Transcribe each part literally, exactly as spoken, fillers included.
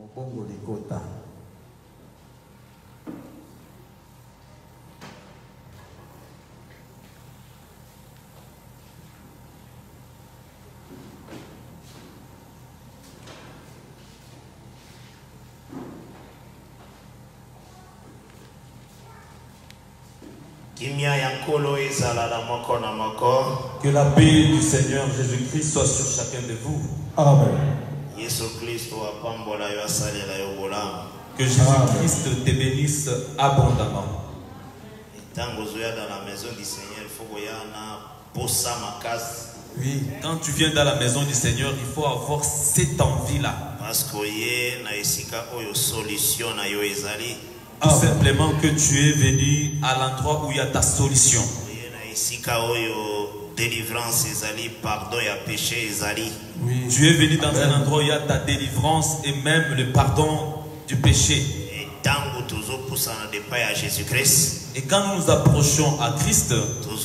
Mobongo likota. Que la paix du Seigneur Jésus-Christ soit sur chacun de vous. Amen. Que Jésus-Christ te bénisse abondamment. Oui, quand tu viens dans la maison du Seigneur, il faut avoir cette envie-là. Tout simplement que tu es venu à l'endroit où il y a ta solution. Oui. Tu es venu dans Amen. Un endroit où il y a ta délivrance et même le pardon du péché. Et quand nous nous approchons à Christ,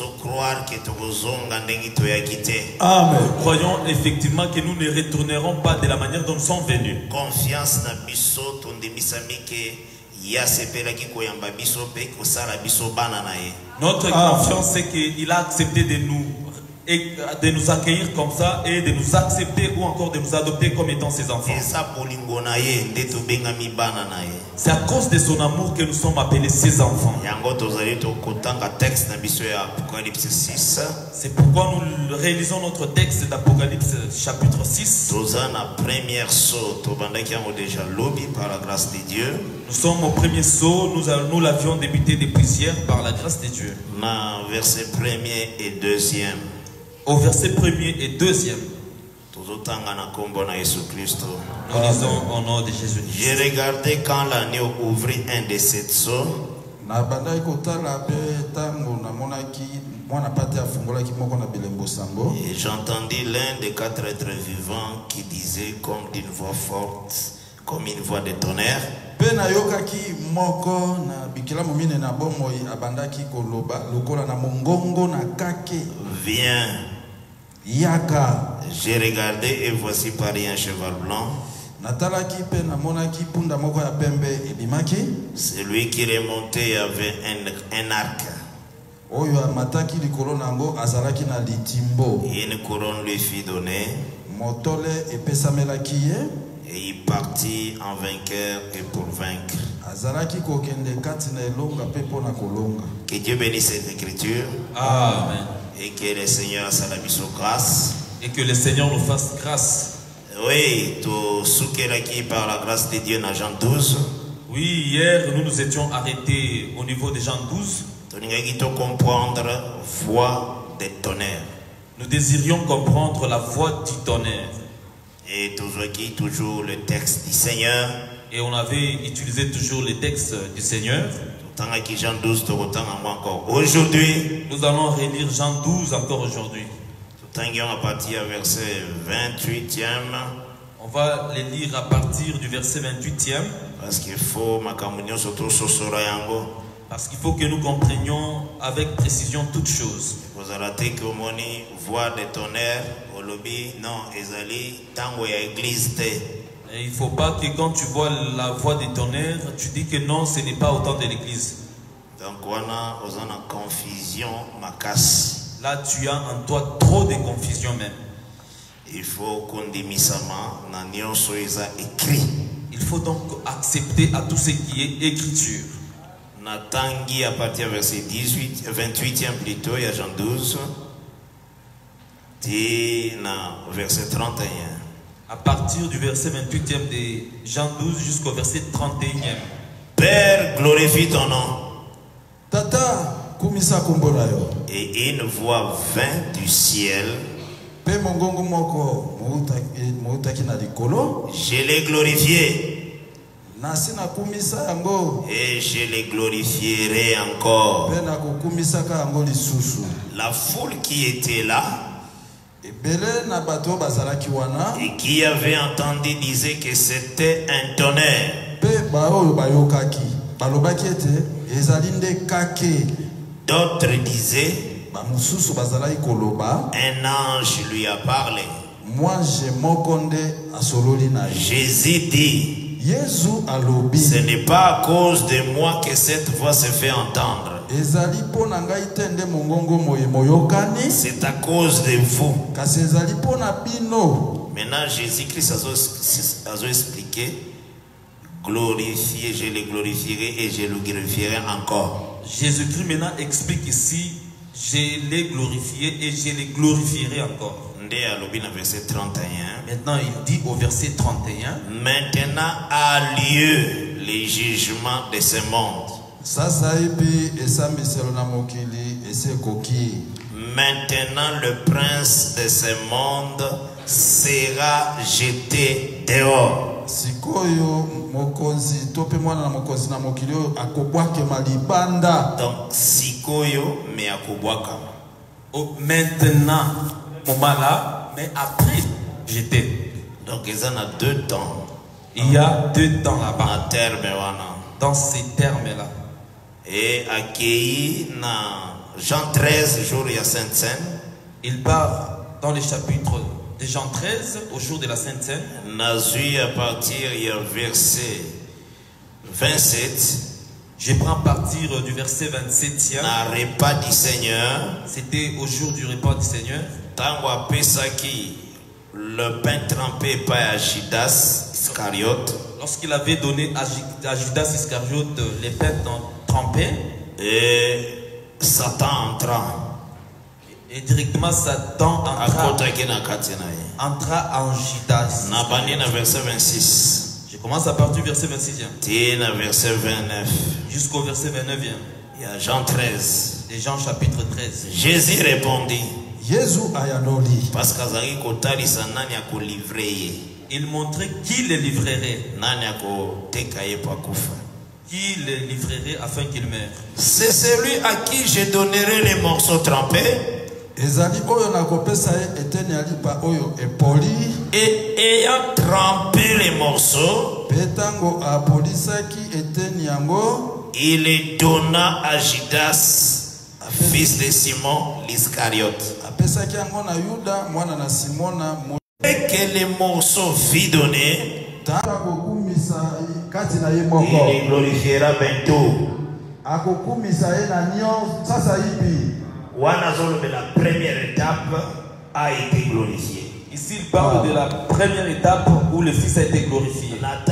Amen. Nous croyons effectivement que nous ne retournerons pas de la manière dont nous sommes venus. Confiance na biso Notre confiance, c'est qu'il a accepté de nous, de nous accueillir comme ça et de nous accepter ou encore de nous adopter comme étant ses enfants. C'est à cause de son amour que nous sommes appelés ses enfants. C'est pourquoi nous réalisons notre texte d'Apocalypse chapitre six. Nous sommes au premier saut, nous, nous l'avions débuté depuis hier par la grâce de Dieu. Verset premier et deuxième. Au verset premier et deuxième, nous lisons au nom de Jésus-Christ. J'ai regardé quand l'agneau ouvrit un de sept seaux. Et j'entendis l'un des quatre êtres vivants qui disait comme d'une voix forte, comme une voix de tonnerre. Viens. Yaka. J'ai regardé et voici pareil un cheval blanc. Celui qui remontait avait un, un arc. Et une couronne lui fut donnée. Et il partit en vainqueur et pour vaincre. Que Dieu bénisse cette écriture. Amen. Et que le Seigneur sa grâce. Et que le Seigneur nous fasse grâce. Oui, tout ce qu'elle a qui par la grâce de Dieu dans Jean douze. Oui, hier nous nous étions arrêtés au niveau de Jean douze. Comprendre voix de tonnerre. Nous désirions comprendre la voix du tonnerre. Et toujours le texte du Seigneur. Et on avait utilisé toujours le texte du Seigneur. Aujourd'hui, nous allons relire Jean douze encore aujourd'hui. À partir du verset vingt-huitième. On va les lire à partir du verset vingt-huitième. Parce qu'il faut Parce qu'il faut que nous comprenions avec précision toutes choses. Vous avez que voix de tonnerre au lobby non ezali tango ya église. Et il ne faut pas que quand tu vois la voix des tonnerres, tu dis que non, ce n'est pas au temps de l'église. Donc on a une confusion macasse. Là, tu as en toi trop de confusion même. Il faut qu'on démissama n'anion soit écrit. Il faut donc accepter à tout ce qui est écriture. Natangi à partir du verset dix-huit, vingt-huitième plutôt, il y a Jean douze. Et verset trente et un. À partir du verset vingt-huitième de Jean douze jusqu'au verset trente et unième. Père, glorifie ton nom. Tata, kumisa kumbolayo. Et une voix vint du ciel. Pe mongongo moko moutaki na likolo. Je l'ai glorifié. Nasina kumisa yango. Et je les glorifierai encore. Pe na kukumisa ka yango lisusu. La foule qui était là. Et qui avait entendu disait que c'était un tonnerre. D'autres disaient un ange lui a parlé. Jésus dit Yesu alobi. Ce n'est pas à cause de moi que cette voix se fait entendre. Ezali pona ngai tende mongongo moye moyokani. C'est à cause de vous. Kasi ezali pona bino. Maintenant Jésus-Christ a expliqué. Glorifier, je le glorifierai et je le glorifierai encore. Jésus-Christ maintenant explique ici, je l'ai glorifié et je le glorifierai encore. Verset trente et un. Maintenant il dit au verset trente et un. Maintenant a lieu le jugement de ce monde. Maintenant le prince de ce monde sera jeté dehors. Donc sikoyo me akobwaka. Maintenant moment là, mais après jeté. Donc il y a deux temps. Il y a deux temps là-bas. Dans ces termes-là. Et accueilli dans Jean treize, jour de la Sainte Seine. Il part dans le chapitre de Jean treize, au jour de la Sainte Seine. Nazui à partir du verset vingt-sept. Je prends à partir du verset vingt-sept. Na repas du Seigneur. C'était au jour du repas du Seigneur. Tango apesaki le pain trempé par Judas Iscariote. Lorsqu'il avait donné à Judas Iscariote les pains trempés. Et Satan entra. Et directement Satan entra, entra en Judas. Verset vingt-six. Je commence à partir du verset vingt-six. Verset vingt-neuf. Jusqu'au verset vingt-neuf. Il y a Jean treize. Et Jean chapitre treize. Jésus répondit. Parce il montrait qui le livrerait. Qui le livrerait afin qu'il meure. C'est celui à qui je donnerai les morceaux trempés. Et ayant trempé les morceaux, il les donna à Judas, fils de Simon l'Iscariote. Et que les morceaux fit donner, il les glorifiera bientôt. La première étape a été glorifiée. Ici, il parle de la première étape où le Fils a été glorifié.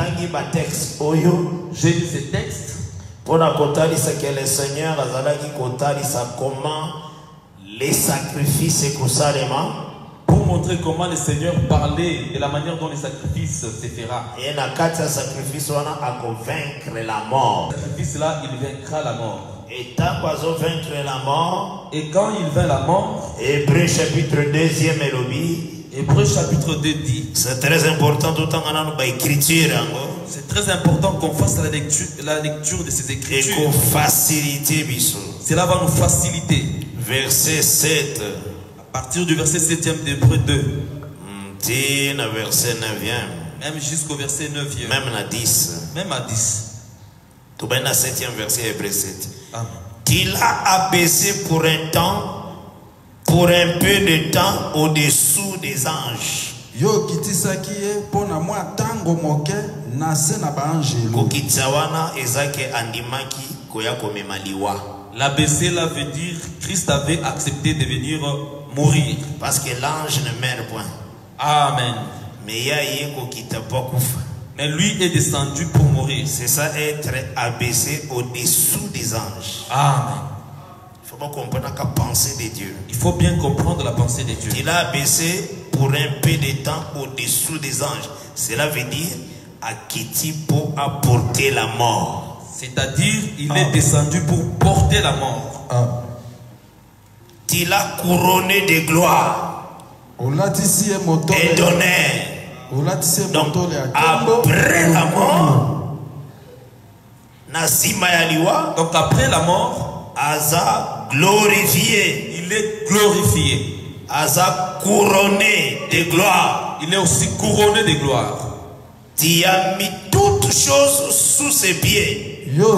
J'ai lu ce texte pour que le Seigneur a comment les sacrifices pour montrer comment le Seigneur parlait et la manière dont les sacrifices se fera. Et dans le sacrifice, on a convaincre la mort. Le sacrifice là, il vaincra la mort. Et tant qu'on vaincre la mort, et quand il vint la mort, Hébreu chapitre deux, Hébreu chapitre deux dit, c'est très important tout en allant écriture. C'est très important qu'on fasse la lecture, la lecture de ces écritures. Et qu'on facilite. Cela va nous faciliter. Verset sept. À partir du verset septième d'Hébreu deux. Verset neuvième. Même jusqu'au verset neuvième. Même à dix. Même à dix. Tout bien, le septième verset, Hébreu sept. Amen. Il a abaissé pour un temps, pour un peu de temps, au-dessous des anges. Yo kitisaki pona mwa tango moke nase na baangelo. Kokitsawana ezake andimaki koya komemaliwa. L'abaisser là veut dire Christ avait accepté de venir mourir. Parce que l'ange ne meurt point. Amen. Mais ya yeko kitapokufa. Mais lui est descendu pour mourir. C'est ça, être abaissé au-dessous des anges. Amen. Il faut pas comprendre la pensée de Dieu. Il faut bien comprendre la pensée de Dieu. Il a abaissé pour un peu de temps au-dessous des anges. Cela veut dire à Kiti pour apporter la mort. C'est-à-dire, il ah. est descendu pour porter la mort. Ah. Il a couronné de gloire et d'honneur. Donc, après la mort, donc après la mort, Aza glorifié. Il est glorifié. Aza couronné de gloire. Il est aussi couronné de gloire. Tu as mis toutes choses sous ses pieds. En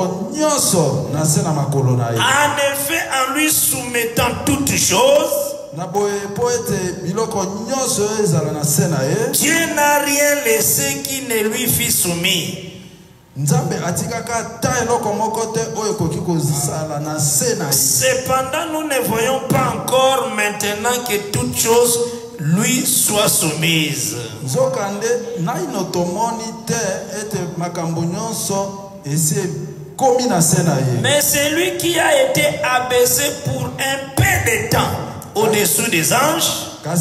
effet, en lui soumettant toutes choses, Dieu n'a rien laissé qui ne lui fût soumis. Cependant, nous ne voyons pas encore maintenant que toutes choses lui soient soumises. Mais c'est lui qui a été abaissé pour un peu de temps au-dessous des anges.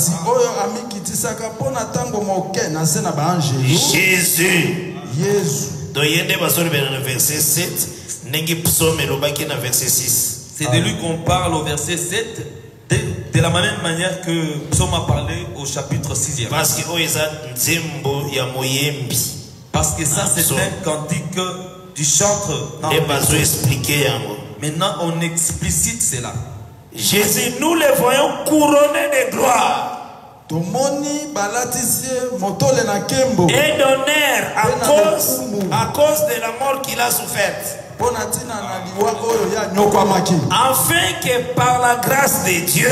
Jésus. Verset sept. C'est de lui qu'on parle au verset sept, de, de la même manière que Psaume a parlé au chapitre six. Parce que Parce que ça, c'est un cantique du chantre. Maintenant, on explicite cela. Jésus, nous le voyons couronné de gloire et d'honneur à cause, à cause de la mort qu'il a soufferte. Afin que par la grâce de Dieu,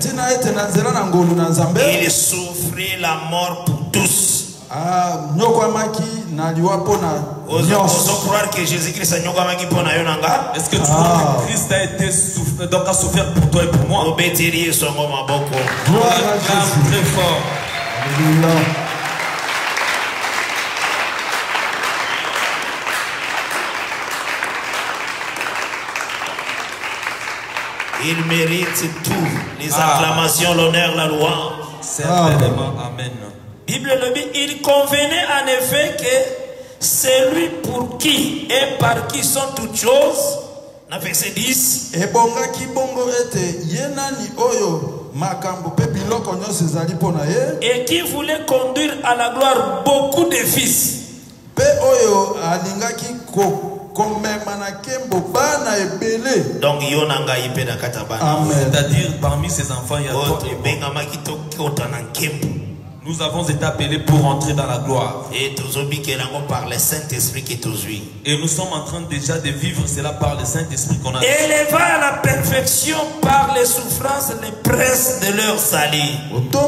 il souffrit la mort pour tous. Osons croire que Jésus-Christ a nyokwamaki pour na yo nanga. Est-ce que tu crois que Christ a été souffert, donc a souffert pour toi et pour moi? Obétiri songo maboko. Gloire très fort. Alléluia. Il mérite tout, les acclamations, ah. l'honneur, la louange. Certainement, ah. Amen. Bible le dit, il convenait en effet que celui pour qui et par qui sont toutes choses, dans verset dix, et qui voulait conduire à la gloire beaucoup de fils. Donc, c'est-à-dire parmi ces enfants, il y a d'autres. Nous avons été appelés pour entrer dans la gloire. Et par le Saint-Esprit qui Et nous sommes en train déjà de vivre cela par le Saint-Esprit qu'on a. Élevé à la perfection par les souffrances, les presses de leur salut.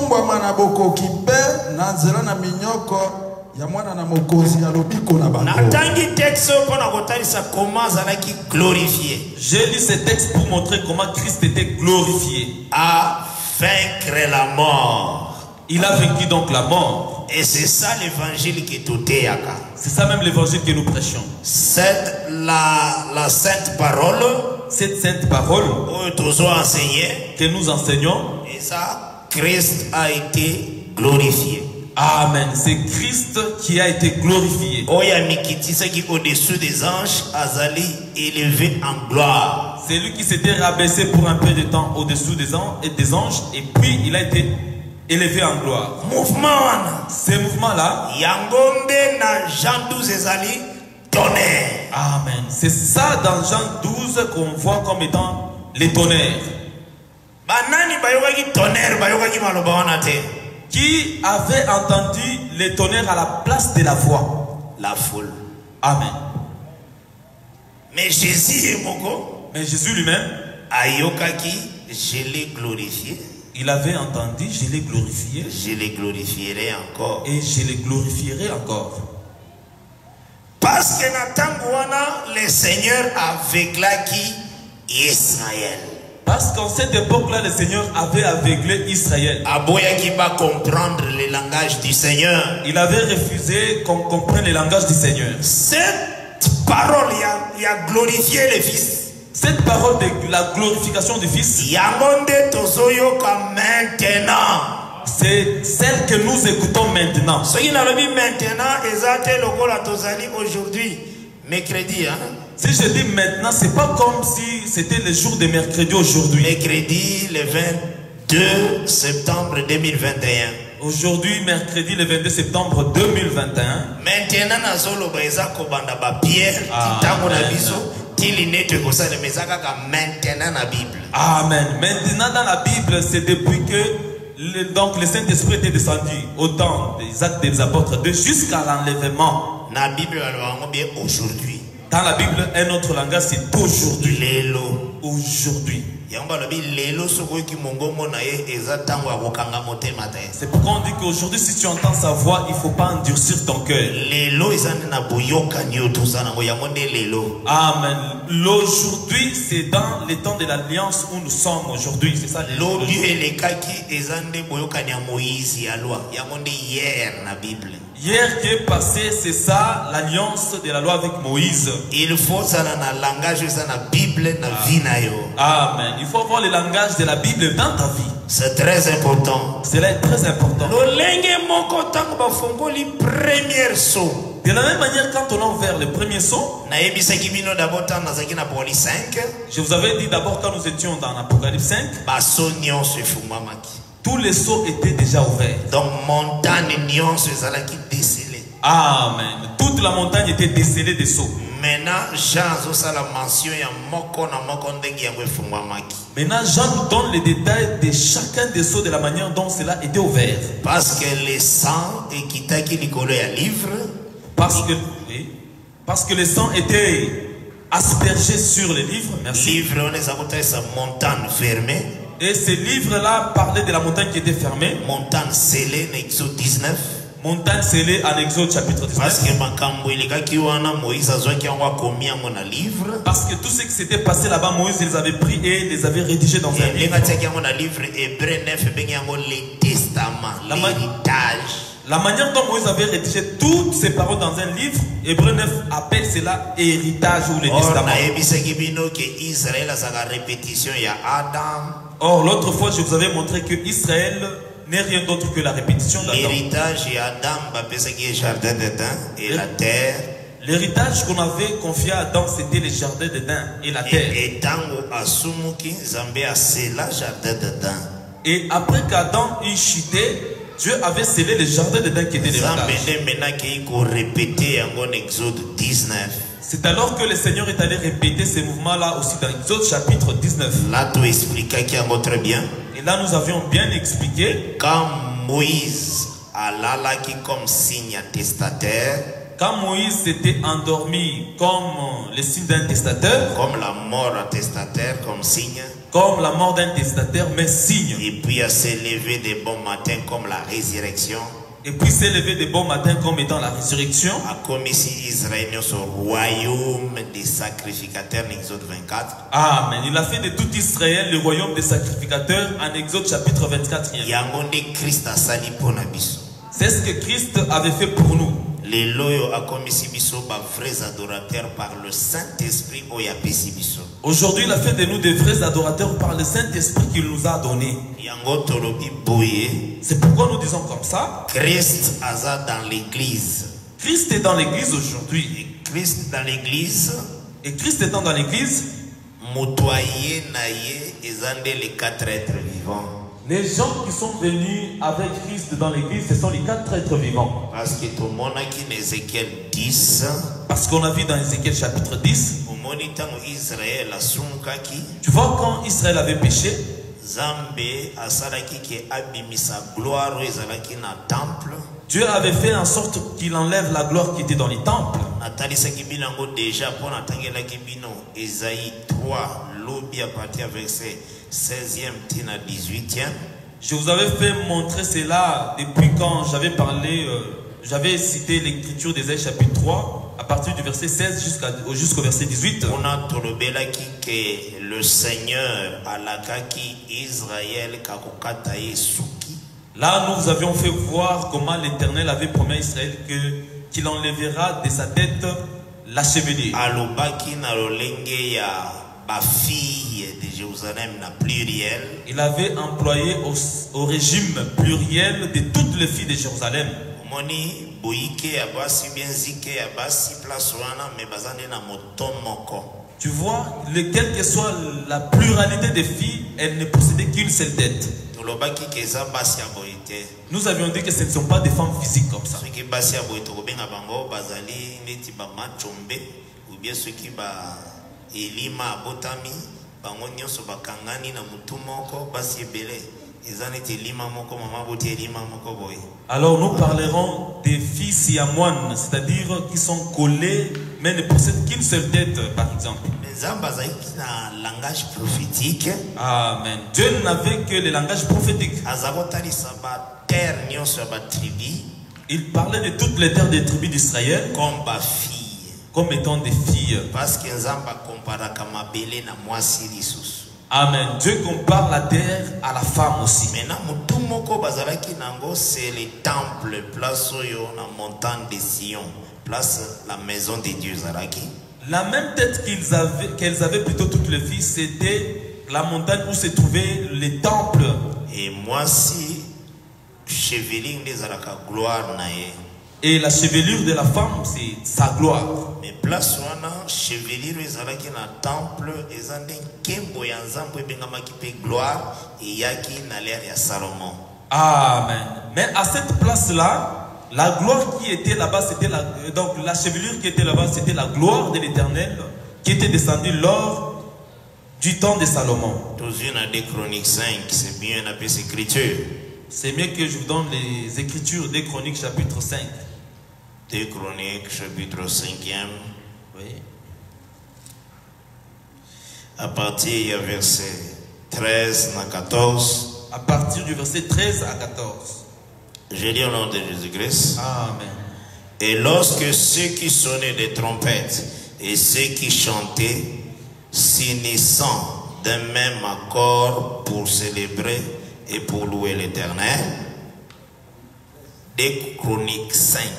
J'ai lu ces textes pour montrer comment Christ était glorifié. À vaincre la mort. Il a vaincu donc la mort. Et c'est ça l'évangile qui est tout. C'est ça même l'évangile que nous prêchons. Cette la, la sainte parole. Cette sainte parole que nous enseignons. Et ça, Christ a été glorifié. Amen. C'est Christ qui a été glorifié. Au-dessus des anges, Azali élevé en gloire. C'est lui qui s'était rabaissé pour un peu de temps au-dessous des anges et des anges, et puis il a été élevé en gloire. Mouvement. Ces mouvements-là. Yangombe na Jean douze Azali tonnerre. Amen. C'est ça dans Jean douze qu'on voit comme étant les tonnerres. Banani bayokaki tonnerre bayokaki maloba wana te. Qui avait entendu les tonnerres à la place de la voix? La foule. Amen. Mais Jésus est moko. Mais Jésus lui-même. Ayokaki, je l'ai glorifié. Il avait entendu, je l'ai glorifié. Je les glorifierai encore. Et je les glorifierai encore. Parce que Natangouana, le Seigneur aveuglaki Israël. Parce qu'en cette époque-là, le Seigneur avait aveuglé Israël. Aboya qui va comprendre le langage du Seigneur. Il avait refusé qu'on comprenne le langage du Seigneur. Cette parole, il a, a glorifié le Fils. Cette parole de la glorification du Fils, c'est celle que nous écoutons maintenant. Ce qui n'a pas dit maintenant, aujourd'hui, mercredi. Hein? Si je dis maintenant, c'est pas comme si c'était le jour de mercredi aujourd'hui. Mercredi, le vingt-deux septembre deux mille vingt et un. Aujourd'hui, mercredi, le vingt-deux septembre deux mille vingt et un. Maintenant, nous Pierre, Amen. Maintenant dans la Bible, c'est depuis que le, donc le Saint-Esprit était descendu au temps des actes des apôtres de jusqu'à l'enlèvement. Dans la Bible, aujourd'hui. Dans la Bible, un autre langage, c'est aujourd'hui. Lélo. aujourd'hui. C'est pourquoi on dit qu'aujourd'hui, si tu entends sa voix, il ne faut pas endurcir ton cœur. Amen. L'aujourd'hui, c'est dans les temps de l'alliance où nous sommes aujourd'hui. C'est ça. Hier qui est passé, c'est ça l'alliance de la loi avec Moïse. Il faut ça dans le langage de la Bible, dans la vie. Amen. Il faut avoir le langage de la Bible dans ta vie. C'est très important. Cela est très important. De la même manière, quand on a ouvert le premier saut, je vous avais dit d'abord quand nous étions dans l'Apocalypse cinq, tous les seaux étaient déjà ouverts. Donc montagne qui décelée. Amen. Toute la montagne était décelée des seaux. Maintenant, Jean la mention Maintenant, Jean nous donne les détails de chacun des seaux de la manière dont cela était ouvert. Parce que le sang et qui t'a qui livre. Parce que oui, parce que le sang était aspergé sur les livres. Merci. Livre, on est à sa montagne fermée. Et ces livres-là parlaient de la montagne qui était fermée. Montagne scellée, Exode dix-neuf. Montagne scellée en Exode chapitre dix-neuf. Parce que Parce que tout ce qui s'était passé là-bas, Moïse les avait pris et les avait rédigés dans un livre. La, ma la manière dont Moïse avait rédigé toutes ces paroles dans un livre, Hébreu neuf appelle cela héritage ou le testament. Or, l'autre fois, je vous avais montré que Israël n'est rien d'autre que la répétition d'Adam. L'héritage et Adam, le jardin d'Éden et la terre. L'héritage qu'on avait confié à Adam, c'était les jardins d'Éden et la terre. Et après qu'Adam eut chuté, Dieu avait scellé les jardins d'Éden qui étaient l'héritage. C'est alors que le Seigneur est allé répéter ces mouvements-là aussi dans Exode chapitre dix-neuf. Là, tu expliques très bien. Et là, nous avions bien expliqué. Quand Moïse a là qui comme signe attestataire. Quand Moïse s'était endormi comme le signe d'un testateur. Comme la mort attestataire comme signe. Comme la mort d'un testateur, mais signe. Et puis à s'est levé de bon matin comme la résurrection. Et puis s'est levé de bon matin comme étant la résurrection. A comme ici Israël au royaume des sacrificateurs en Exode vingt-quatre. Amen. Il a fait de tout Israël le royaume des sacrificateurs en Exode chapitre vingt-quatre. C'est ce que Christ avait fait pour nous. Les loyaux a comme ici biso ba vrais adorateurs par le Saint-Esprit au yapesi biso. Aujourd'hui, il a fait de nous des vrais adorateurs par le Saint-Esprit qu'il nous a donné. C'est pourquoi nous disons comme ça. Christ est dans l'église. Christ est dans l'église aujourd'hui. Christ dans l'église. Et Christ étant dans l'église. Motoyer naye ezande les quatre êtres vivants. Les gens qui sont venus avec Christ dans l'église, ce sont les quatre êtres vivants. Parce que tout le monde a qui Ézéchiel dix. Parce qu'on a vu dans Ézéchiel chapitre dix. Israël tu vois quand Israël avait péché, Dieu avait fait en sorte qu'il enlève la gloire qui était dans les temples. seizième à dix-huitième. Je vous avais fait montrer cela depuis quand j'avais parlé, euh, j'avais cité l'écriture d'Ésaïe chapitre trois à partir du verset seize jusqu'à jusqu'au verset dix-huit. On a trouvé là que le Seigneur a la qui Israël souki. Là, nous avions fait voir comment l'Éternel avait promis à Israël que qu'il enlèvera de sa tête la chevelure. Alobaki na lolenge ya ba fille de Jérusalem na pluriel. Il avait employé au, au régime pluriel de toutes les filles de Jérusalem. Moni boyike ya basi bien zike ya basi place wana me bazane na motomoko. Tu vois, le, quelle que soit la pluralité des filles, elles ne possédaient qu'une seule tête. Nous avions dit que ce ne sont pas des femmes physiques comme ça. Alors nous parlerons des filles siamoines, c'est-à-dire qui sont collées, mais ne possèdent qu'une seule tête, par exemple. Langage prophétique. Amen. Dieu n'avait que le langage prophétique. Il parlait de toutes les terres des tribus d'Israël comme ba fille, comme étant des filles. Parce que Nzamba compara kama belé na mwasi lisusu. Amen. Dieu compare la terre à la femme aussi. Maintenant, mutu moko bazalaki nango c'est le temple, place oyo na montagne de Sion, place la maison de Dieu zaraki. La même tête qu'ils avaient, qu'elles avaient plutôt toutes les filles, c'était la montagne où se trouvaient les temples. Et moi si chevelure des alaka gloire nae. Et la chevelure de la femme, c'est sa gloire. Mais place wana chevelure ezalaki na temple ezande kembo ya nzambe bengama kipe gloire et yaki na l'air ya Salomon. Amen. Mais à cette place-là, la gloire qui était là-bas, c'était la donc la chevelure qui était là-bas, c'était la gloire de l'Éternel qui était descendue lors du temps de Salomon. Dans une des Chroniques cinq, c'est bien la petite écriture. C'est mieux que je vous donne les écritures des Chroniques chapitre cinq. Des Chroniques chapitre cinquième. Oui. À partir du verset treize à quatorze. À partir du verset treize à quatorze. Je lis au nom de Jésus-Christ. Amen. Et lorsque ceux qui sonnaient des trompettes et ceux qui chantaient, s'unissant d'un même accord pour célébrer et pour louer l'Éternel. Des Chroniques cinq,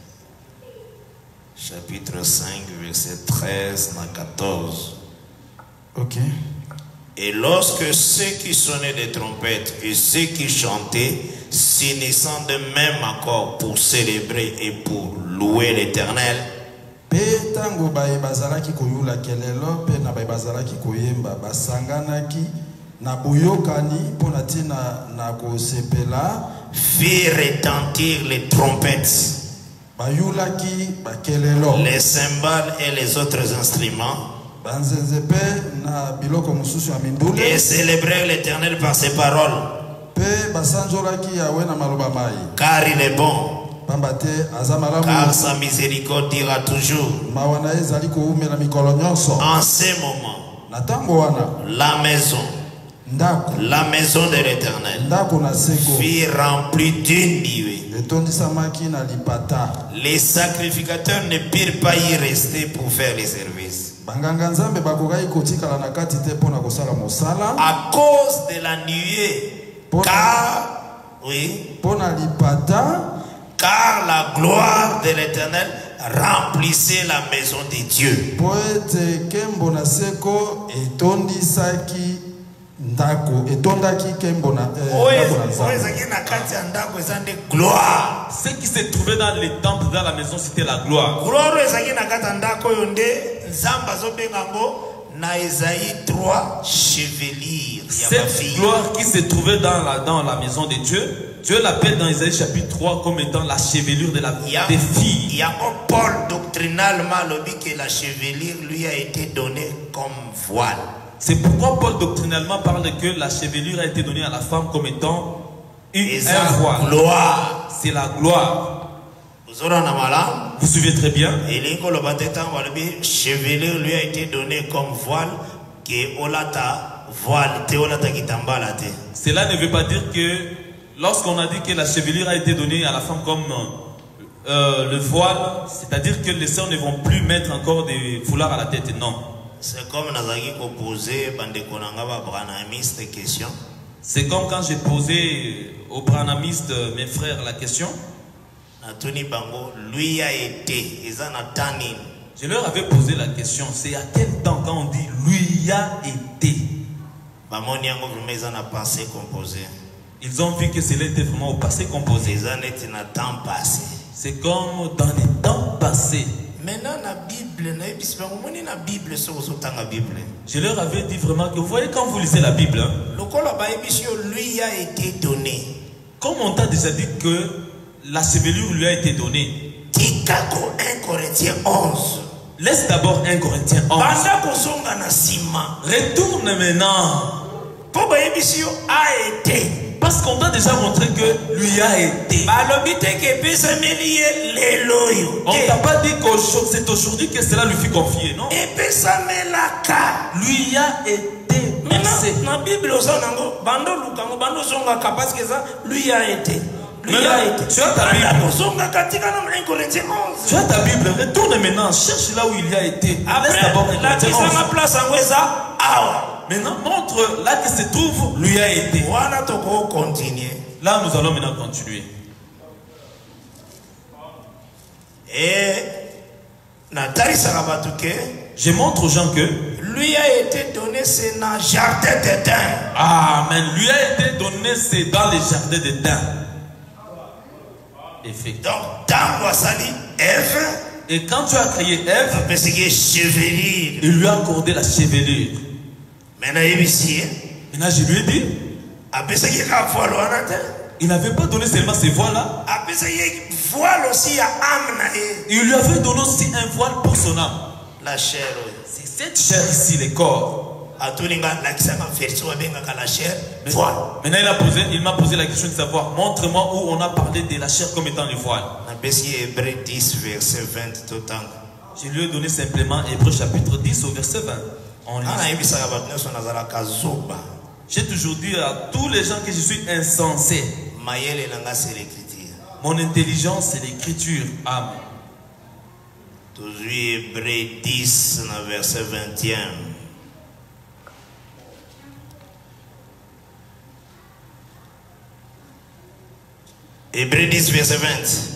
chapitre cinq, verset treize à quatorze. Ok. Et lorsque ceux qui sonnaient des trompettes et ceux qui chantaient, s'unissant de même accord pour célébrer et pour louer l'Éternel, pe tango baye bazalaki koyula kelelo pe na baye bazalaki koyemba basanganaki na boyokani pona tina na kosepela, fit retentir les trompettes, bayulaki bakelelo, les cymbales et les autres instruments, banzenze pe na biloko mususu ya mindule, et célébrer l'Éternel par ses paroles, pe basanzolaki yawe na maloba mai, car il est bon, car sa miséricorde dira toujours. En ces moments, la maison, la maison de l'Éternel fut remplie d'une nuée. Les sacrificateurs ne purent pas y rester pour faire les services. À cause de la nuée, car, oui, car la gloire de l'Éternel remplissait la maison de Dieu. Ce qui se trouvait dans les temples, dans la maison, c'était la gloire. Cette gloire qui se trouvait dans la, dans la maison de Dieu, Dieu l'appelle dans Isaïe chapitre trois comme étant la chevelure de la, des filles. Il y a Paul doctrinalement le dit que la chevelure lui a été donnée comme voile. C'est pourquoi Paul doctrinalement parle que la chevelure a été donnée à la femme comme étant une, un voile. C'est la gloire. Vous suivez très bien. Et la chevelure lui a été donnée comme voile que olata voile te olata kitambala te. Cela ne veut pas dire que lorsqu'on a dit que la chevelure a été donnée à la femme comme euh, le voile, c'est-à-dire que les sœurs ne vont plus mettre encore des foulards à la tête, non. C'est comme Nazaki poser Bandekonanga branamiste question. C'est comme quand j'ai posé aux branamistes, mes frères, la question. Natuni Bango, lui a été, je leur avais posé la question, c'est à quel temps quand on dit lui a été? Ils ont vu que cela était vraiment au passé composé. C'est comme dans les temps passés. Maintenant, la Bible, la Bible, je leur avais dit vraiment que vous voyez quand vous lisez la Bible, hein, lui a été donné. Comme on t'a déjà dit que la chevelure lui a été donnée. un Corinthiens onze. Laisse d'abord un Corinthiens onze. Retourne maintenant. A été. Parce qu'on t'a déjà montré que lui a été. On t'a pas dit que c'est aujourd'hui que cela lui fut confié, non? Lui a été. Dans la Bible, lui a été. Lui a été. Tu as ta Bible. Tu as ta Bible. Retourne maintenant. Cherche là où il y a été. Laisse d'abord maintenant, montre là que se trouve, lui a été. Là, nous allons maintenant continuer. Et je montre aux gens que lui a été donné c'est dans le jardin d'Éden. Amen. Lui a été donné c'est dans les jardins d'Éden. Effectivement. Donc, dans Wasali, Ève. Et quand tu as créé Ève, il lui a accordé la chevelure. Maintenant, ici, maintenant je lui ai dit, il n'avait pas donné seulement ces voiles-là. Il lui avait donné aussi un voile pour son âme. La chair. C'est cette chair ici, le corps. Maintenant, il m'a posé, il m'a posé la question de savoir, montre-moi où on a parlé de la chair comme étant le voile. Je lui ai donné simplement Hébreux chapitre dix au verset vingt. J'ai toujours dit à tous les gens que je suis insensé. Mon intelligence, c'est l'écriture. Amen. Hébreux dix, verset vingt et un. Hébreux dix, verset vingt.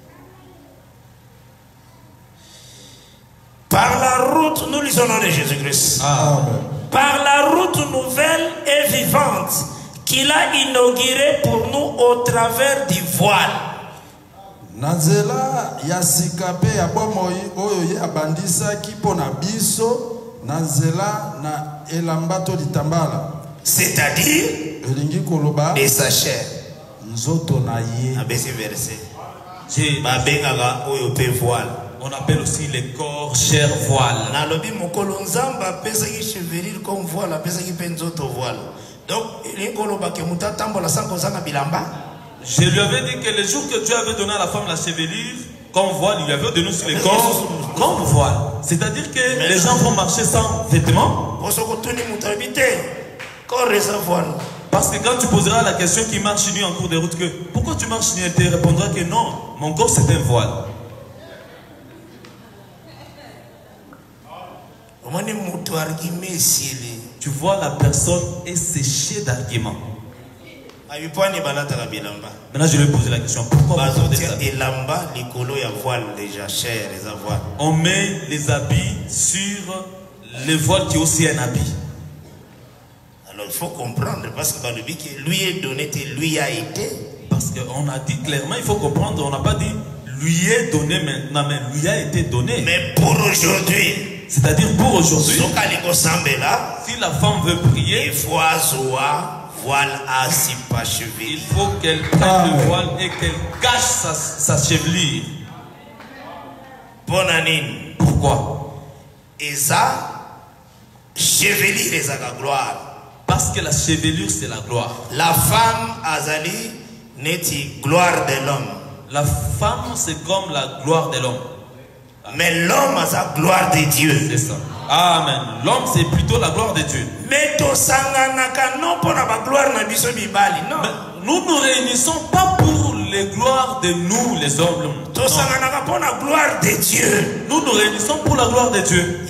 Par la route, nous lisons le nom de Jésus-Christ. Par la route nouvelle et vivante qu'il a inaugurée pour nous au travers du voile. Nanzela yasika pe ya bomoi oyo ya bandisa kipo na biso nanzela na elambato litambala. C'est-à-dire elingi koloba de sa chair. Nzoto na ye. Abesi verset. Babenga oyo pe voile. On appelle aussi les corps, chair, voile. Nalobi mokolo nzamba pesa ki chevelure comme voile, pesa ki penzoto voile. Donc il est koloba ke muta tambola sanko zanga bilamba. Je lui avais dit que le jour que Dieu avait donné à la femme la chevelure comme voile, il lui avait donné aussi les corps comme voile. C'est-à-dire que les gens vont marcher sans vêtements. Parce que quand tu poseras la question qui marche nu en cours de route, que pourquoi tu marches nu, elle te répondra que non, mon corps c'est un voile. Tu vois, la personne est séchée d'arguments. Maintenant, je lui ai posé la question. Pourquoi on met les habits sur le voile qui est aussi un habit? Alors, il faut comprendre parce que lui est donné, lui a été. Parce qu'on a dit clairement, il faut comprendre, on n'a pas dit lui est donné maintenant, mais lui a été donné. Mais pour aujourd'hui. C'est-à-dire pour aujourd'hui, si la femme veut prier, il faut qu'elle prenne le voile et qu'elle cache sa, sa chevelure. Pourquoi? Et ça, chevelure est la gloire. Parce que la chevelure c'est la gloire. La femme azali n'est gloire de l'homme. La femme c'est comme la gloire de l'homme. Mais l'homme a sa gloire de Dieu. C'est ça. Amen. L'homme c'est plutôt la gloire de Dieu. Mais nous nous réunissons pas pour les gloires de nous les hommes. Gloire de Dieu. Nous nous réunissons pour la gloire de Dieu.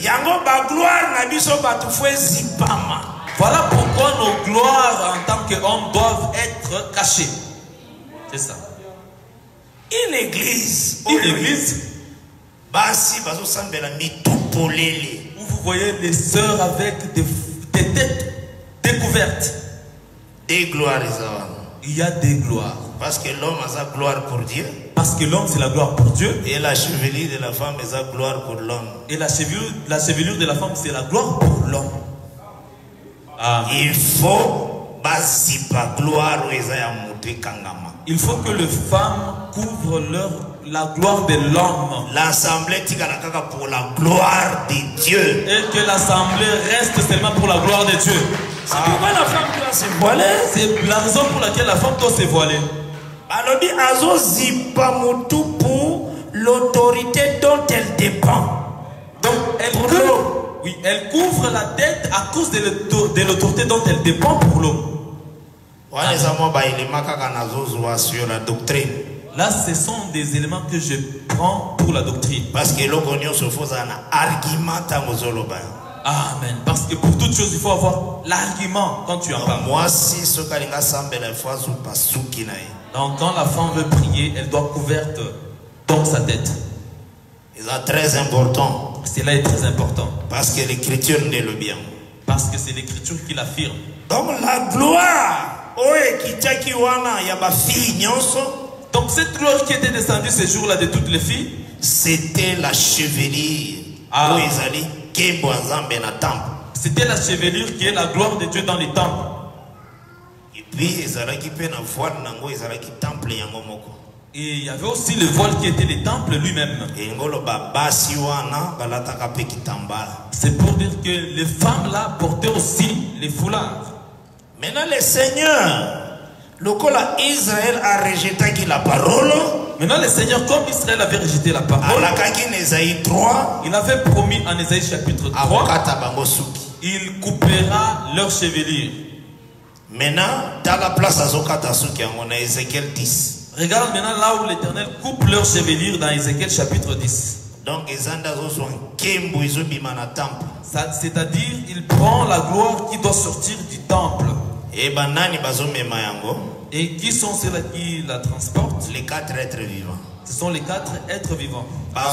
Voilà pourquoi nos gloires en tant qu'hommes doivent être cachées. C'est ça. Une église. Une église. Où vous voyez les sœurs avec des, des têtes découvertes. Des gloires. Il y a des gloires. Parce que l'homme a sa gloire pour Dieu. Parce que l'homme c'est la gloire pour Dieu. Et la chevelure de la femme est sa gloire pour l'homme. Et la chevelure, la chevelure de la femme c'est la gloire pour l'homme. Il faut gloire. Il faut que les femmes couvrent leur, la gloire de l'homme. L'assemblée pour la gloire de Dieu. Et que l'assemblée reste seulement pour la gloire de Dieu. C'est pourquoi la femme doit se voiler. C'est la raison pour laquelle la femme doit se voiler. Alors dit azo zipa mutu pour l'autorité dont elle dépend. Donc elle couvre, oui, elle couvre la tête à cause de l'auto- de l'autorité dont elle dépend pour l'homme. Ouais, les amours bah il est makaka nazo sur la doctrine. Là, ce sont des éléments que je prends pour la doctrine. Parce que l'ogonio se fait un argument à mozoloba. Amen. Parce que pour toute chose, il faut avoir l'argument quand tu en parles. Moi si ce kalinga sambe la fois ou pas soukinae. Donc quand la femme veut prier, elle doit couverte dans sa tête. C'est très important. Cela est très important. Parce que l'écriture n'est le bien. Parce que c'est l'écriture qui l'affirme. Donc la gloire, oye kitaki wana ya ba fille nyonso. Donc cette gloire qui était descendue ce jour-là de toutes les filles, c'était la chevelure. Ah. C'était la chevelure qui est la gloire de Dieu dans les temples. Et puis Et il y avait aussi le voile qui était le temple lui-même. C'est pour dire que les femmes là portaient aussi les foulards. Maintenant le Seigneur, le cola Israël a rejeté la parole. Maintenant le Seigneur, comme Israël avait rejeté la parole, il avait promis en Ésaïe chapitre trois, il coupera leur chevelure. Maintenant, dans la place à Zokatasuki, on a Ézéchiel dix. Regarde maintenant là où l'Éternel coupe leur chevelure dans Ézéchiel chapitre dix. Donc, c'est-à-dire, il prend la gloire qui doit sortir du temple. Et qui sont ceux-là qui la transportent? Les quatre êtres vivants. Ce sont les quatre êtres vivants. Ah.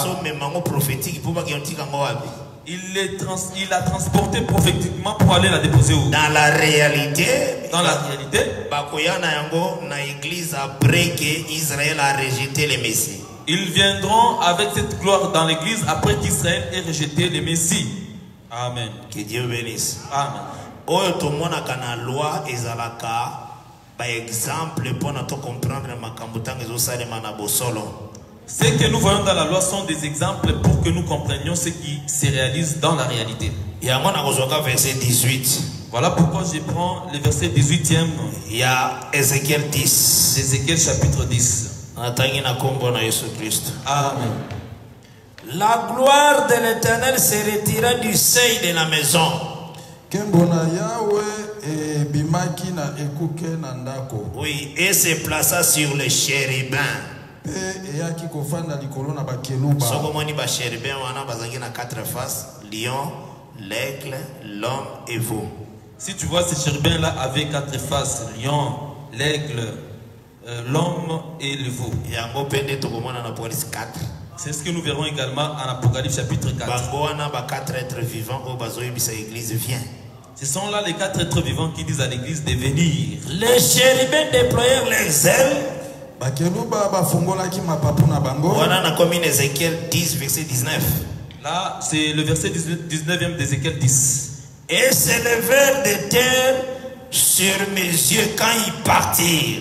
Il l'a trans transporté prophétiquement pour aller la déposer où? Dans la réalité, dans la réalité, après que Israël a rejeté le Messie. Ils viendront avec cette gloire dans l'église après qu'Israël ait rejeté le Messie. Amen. Que Dieu bénisse. Amen. Oyo to mona kana loi ezalaka par exemple pour nous comprendre makambo tang ezosalema na bosolo. Ce que nous voyons dans la loi sont des exemples pour que nous comprenions ce qui se réalise dans la réalité. Il y a un verset dix-huit. Voilà pourquoi je prends le verset dix-huitième. Il y a Ézéchiel dix. Ézéchiel chapitre dix. Amen. La gloire de l'Éternel se retira du seuil de la maison. Oui, et se plaça sur les chérubins. Quatre faces, lion, l'aigle, l'homme et veau. Si tu vois ces chérubins là avec quatre faces, lion, l'aigle, euh, l'homme et le veau. C'est ce que nous verrons également en Apocalypse chapitre quatre. Ce sont là les quatre êtres vivants qui disent à l'église de venir. Les chérubins déployèrent leurs ailes. Voilà dans comme Ézéchiel dix, verset dix-neuf. Là, c'est le verset dix-neuvième d'Ézéchiel dix. Et s'élevèrent de terre sur mes yeux quand ils partirent.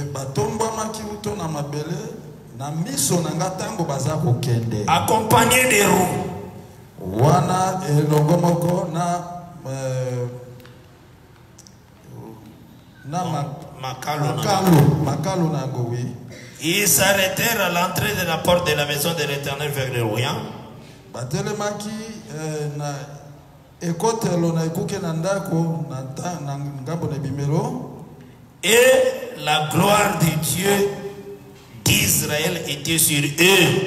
Accompagnés des roues. Ils s'arrêtèrent à l'entrée de la porte de la maison de l'Éternel vers l'Orient. Et la gloire de Dieu d'Israël était sur eux.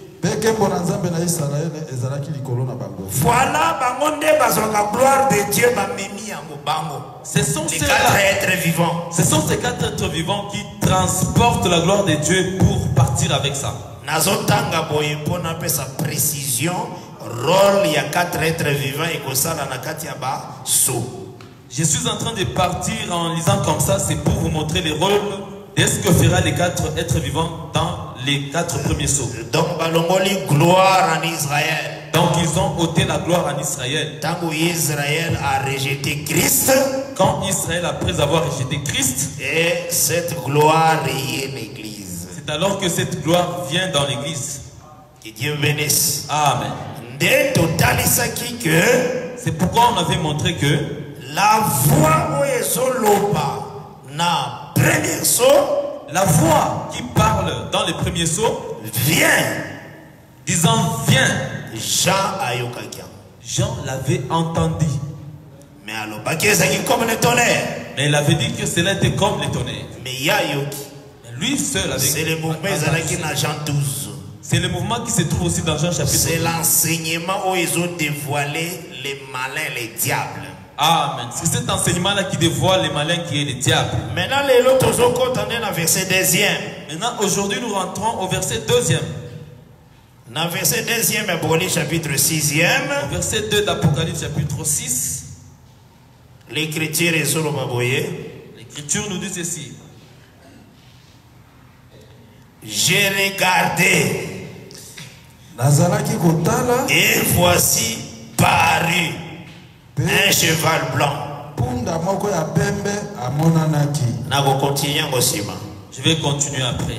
Voilà la gloire de Dieu. Ce sont ces ces quatre êtres vivants. Ce sont ces quatre êtres vivants qui transportent la gloire de Dieu pour partir avec ça. Nazotanga boye pona pesa précision rôle ya quatre êtres vivants et kosala na kati ya ba so. Je suis en train de partir en lisant comme ça, c'est pour vous montrer les rôles de ce que fera les quatre êtres vivants dans les quatre premiers sauts. Donc balongoli gloire en Israël. Donc ils ont ôté la gloire en Israël. Tango Israël a rejeté Christ. Quand Israël, après avoir rejeté Christ, et cette gloire est l'église. C'est alors que cette gloire vient dans l'église. Que Dieu bénisse. Amen. C'est pourquoi on avait montré que La voix oezoloba na premier saut, la voix qui parle dans les premiers sauts, viens, disant viens. Jean ayokakia. Jean l'avait entendu. Mais alors, qui comme le tonnerre. Mais il avait dit que cela était comme les tonnerres. Mais yayoki. Mais lui seul avait. C'est le mouvement qui dans Jean douze. C'est le mouvement qui se trouve aussi dans Jean chapitre. C'est l'enseignement où ils ont dévoilé les malins, les diables. Amen. C'est cet enseignement-là qui dévoile les malins qui est le diable. Maintenant, les autres ont continué dans le verset deuxième. Maintenant, aujourd'hui, nous rentrons au verset deuxième. Dans le verset deuxième, Apocalypse chapitre sixième. Au verset deux d'Apocalypse chapitre six. L'écriture est sur le baboyer. L'écriture nous dit ceci. J'ai regardé. Et voici paru un cheval blanc. Je vais continuer après.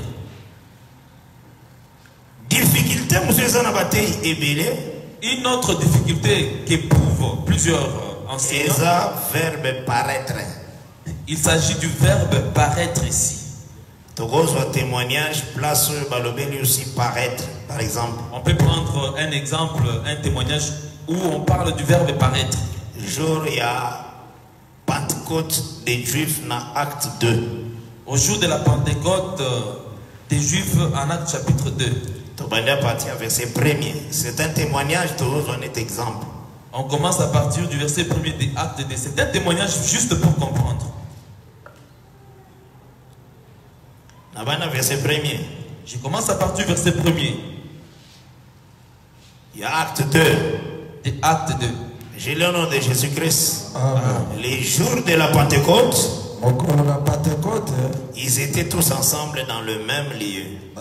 Difficulté, monsieur une autre difficulté qu'éprouvent plusieurs enseignants. Verbe paraître. Il s'agit du verbe paraître ici. Témoignage, place aussi paraître, par exemple. On peut prendre un exemple, un témoignage où on parle du verbe paraître. Jour il y a Pentecôte des Juifs dans Acte deux. Au jour de la Pentecôte des Juifs en Acte chapitre deux. Verset premier. C'est un témoignage, un exemple. On commence à partir du verset premier des Actes deux. C'est un témoignage juste pour comprendre. Verset premier. Je commence à partir du verset premier. Il y a Acte deux. Des Actes deux. J'ai le nom de Jésus-Christ. Les jours de la Pentecôte, ils étaient tous ensemble dans le même lieu.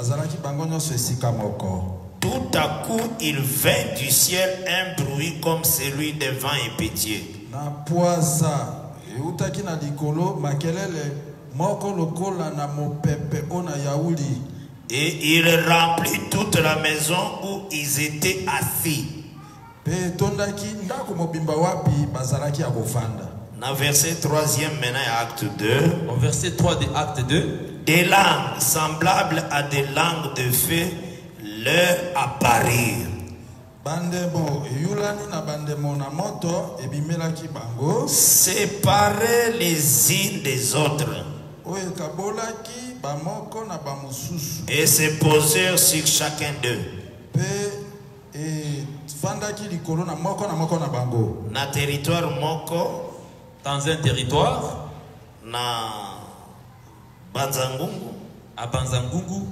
Tout à coup, il vint du ciel un bruit comme celui de vent impétueux. Et il remplit toute la maison où ils étaient assis. Dans le verset troisième, maintenant, acte deux. Au verset trois de acte deux. Des langues semblables à des langues de feu leur apparurent. Séparés les unes des autres. Et se posèrent sur chacun d'eux. Na territoire moko. Dans un territoire. Na Banzangungu. À Banzangungu.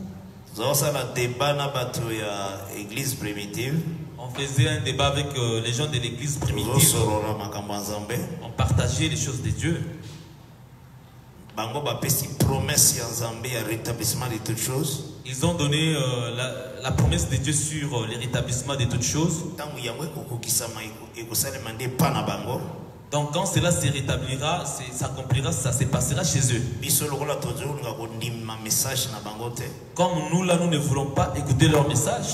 Église primitive. On faisait un débat avec euh, les gens de l'église primitive. On partageait les choses de Dieu. Ils ont donné euh, la, la promesse de Dieu sur euh, le rétablissement de toutes choses. Donc quand cela se rétablira, s'accomplira, ça se passera chez eux. Comme nous là, nous ne voulons pas écouter leur message.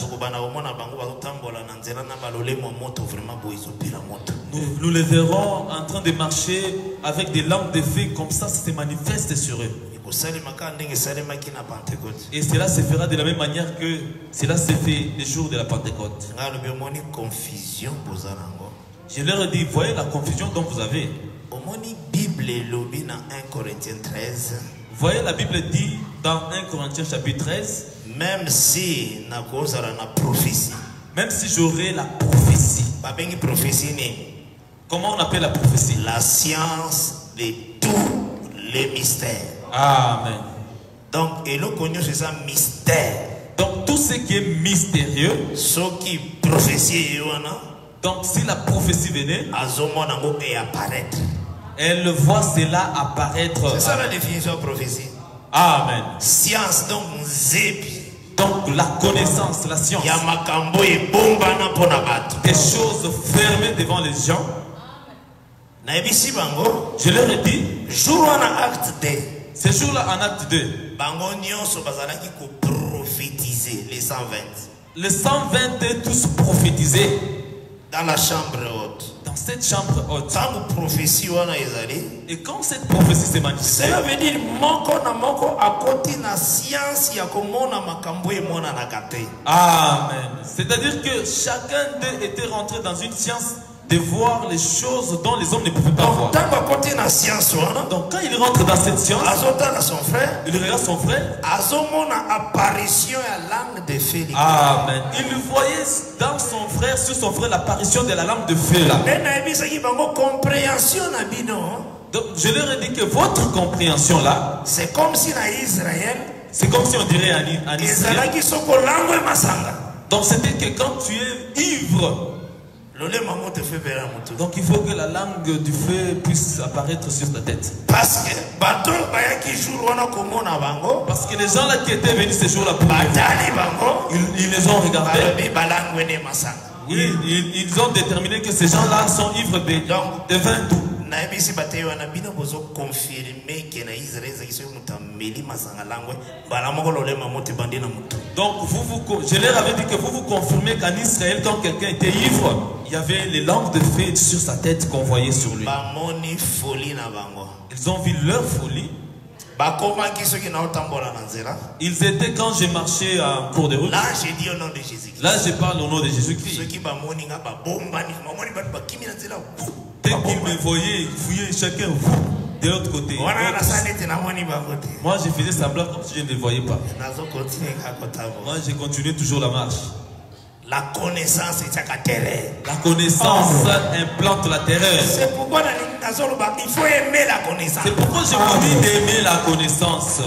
Nous, nous les verrons en train de marcher avec des lampes de feu, comme ça, ça se manifeste sur eux. Et cela se fera de la même manière que cela se fait les jours de la Pentecôte. Je leur ai dit, voyez la confusion dont vous avez. Voyez la Bible dit dans un Corinthiens chapitre treize. Même si na prophétie. Même si j'aurais la prophétie. Comment on appelle la prophétie? La science de tous les mystères. Amen. Donc, et le connu c'est ça mystère. Donc tout ce qui est mystérieux. Ce qui prophétie. Donc si la prophétie venait, elle voit cela apparaître. C'est ça la définition de prophétie. Amen. Science donc donc la connaissance, la science. Des choses fermées devant les gens. Je leur ai dit, ce jour-là en acte deux, les cent vingt. Les cent vingt tous prophétisés. Dans la chambre haute. dans cette chambre haute. Tango prophétie wana ezali. Et quand cette prophétie s'est manifestée, Cela veut dire moko na moko akoti na science ya komona makambo e mona na kate. Amen. C'est-à-dire que chacun d'eux était rentré dans une science de voir les choses dont les hommes ne pouvaient pas voir. Tango akoti na science wana. Donc quand il rentre dans cette science, Azota na son frère. il regarde son frère. Azomona apparition ya langue de feu. Amen. Il voyait dans son frère, sur son frère, l'apparition de la lampe de feu là. Mais na ebisa ki bango compréhension na bino. Donc je leur ai dit que votre compréhension là, C'est comme si na Israël, c'est comme si on dirait en, en Israël. ezalaki soko langue e masanga. Donc c'était que quand tu es ivre, Lole maman te fait vers mutu. donc il faut que la langue du feu puisse apparaître sur ta tête. Parce que bato bayaki jour wana komona bango, Parce que les gens là qui étaient venus ce jour-là pour les voir, batali bango, ils, ils les ont regardés. balobi balangue ne masanga. Oui, ils, ils ont déterminé que ces gens-là sont ivres de, de vin doux. Na ebisi bateyo wana bino bozo confirmer que na Israël ezaki so mutu ameli masanga langue, bala moko lole maman te bandi na mutu. Donc vous, vous, je leur avais dit que vous vous confirmez qu'en Israël, quand quelqu'un était ivre, il y avait les langues de feu sur sa tête qu'on voyait sur lui. Bamoni folie na bango. Ils ont vu leur folie. Bakomaki soki na otambola na nzela. Ils étaient quand j'ai marché en cours de route. Là j'ai dit au nom de Jésus. Là, je parle au nom de Jésus-Christ. Soki bamoni nga babombani, mamoni bato bakimi na nzela. Dès qu'ils me voyaient, ils fouillaient chacun de l'autre côté. Wana na sanete na moni bakote. Moi, je faisais semblant comme si je ne les voyais pas. Nazo continue kakotabo. Moi, j'ai continué toujours la marche. La connaissance est à terre. La connaissance implante la terreur. C'est pourquoi il faut aimer la connaissance. C'est pourquoi je vous dis d'aimer la connaissance.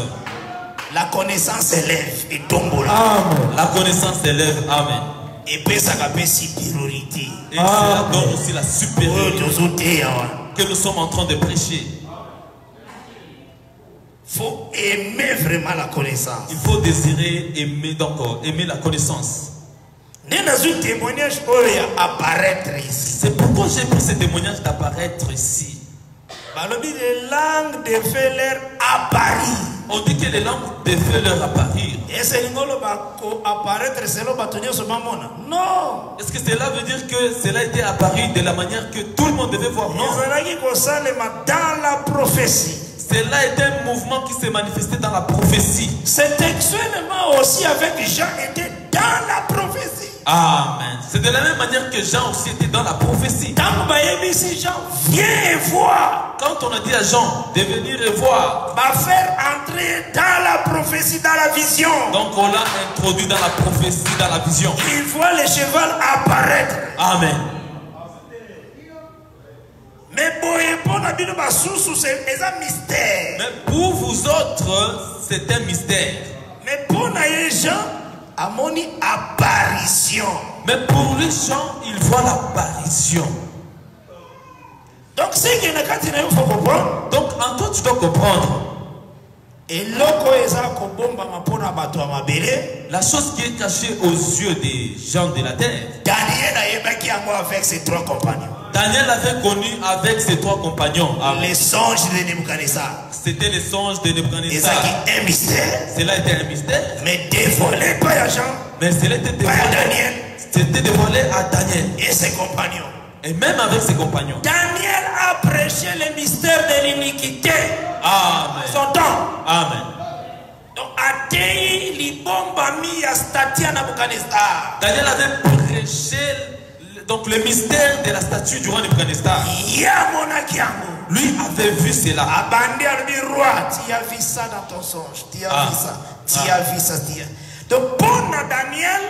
La connaissance élève et tombe là. La connaissance élève. Amen. Et puis ça appelle supériorité. Et cela donne aussi la supériorité Il que nous sommes en train de prêcher. faut aimer vraiment la connaissance. Il faut désirer aimer, donc aimer la connaissance. Témoignage apparaître ici. C'est pourquoi j'ai pris ce témoignage d'apparaître ici. Les langues de feu leur apparu. On dit que les langues de feu leur apparurent. Et c'est apparaître selon bâtonnier ce moment. Non. Est-ce que cela veut dire que cela a été apparu de la manière que tout le monde devait voir? Non. Dans la prophétie. Cela était un mouvement qui s'est manifesté dans la prophétie. C'est textuellement aussi avec Jean était dans la prophétie. Amen. C'est de la même manière que Jean aussi était dans la prophétie. Jean, viens et vois. Quand on a dit à Jean de venir et voir, va faire entrer dans la prophétie, dans la vision. Donc on l'a introduit dans la prophétie, dans la vision. Il voit le cheval apparaître. Amen. Mais pour un mystère. Mais pour vous autres, c'est un mystère. Mais pour les gens, à mon apparition. Mais pour les gens, ils voient l'apparition. Donc c'est qu'il faut comprendre. Donc en toi, tu dois comprendre. Et la chose qui est cachée aux yeux des gens de la terre. Daniel a avec ses trois compagnons. Daniel avait connu avec ses trois compagnons. Les songes de Nebuchadnezzar. C'était les songes de Nebuchadnezzar. C'était un mystère. Cela était un mystère. Mais dévoilé par Jean. Mais cela était dévoilé à Daniel. C'était dévoilé à Daniel. Et ses compagnons. Et même avec ses compagnons. Daniel a prêché le mystère de l'iniquité. Amen. Son temps. Amen. Donc, Atei libomba mi a statia Nebuchadnezzar. Daniel avait prêché donc le mystère de la statue du roi Nebuchadnezzar. Lui avait vu cela. Abandé à lui roi, tu as vu ça dans ton songe. Tu as ah. vu ça. Tu ah. as vu ça. Donc pour Daniel,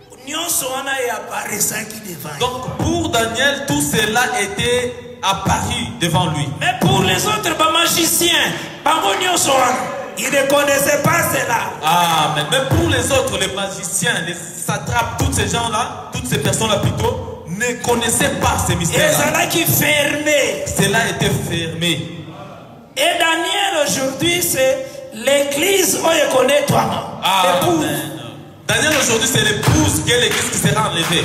donc pour Daniel, tout cela était apparu devant lui. Mais pour les autres magiciens, ils ne connaissaient pas cela. Ah, mais même pour les autres, les magiciens, les satrapes, tous ces gens-là, toutes ces personnes-là plutôt, ne connaissaient pas ces mystères-là. Cela était fermé. Et Daniel aujourd'hui, c'est l'église où il connaît toi. Ah, Daniel aujourd'hui, c'est l'épouse qui est l'église qui sera enlevée.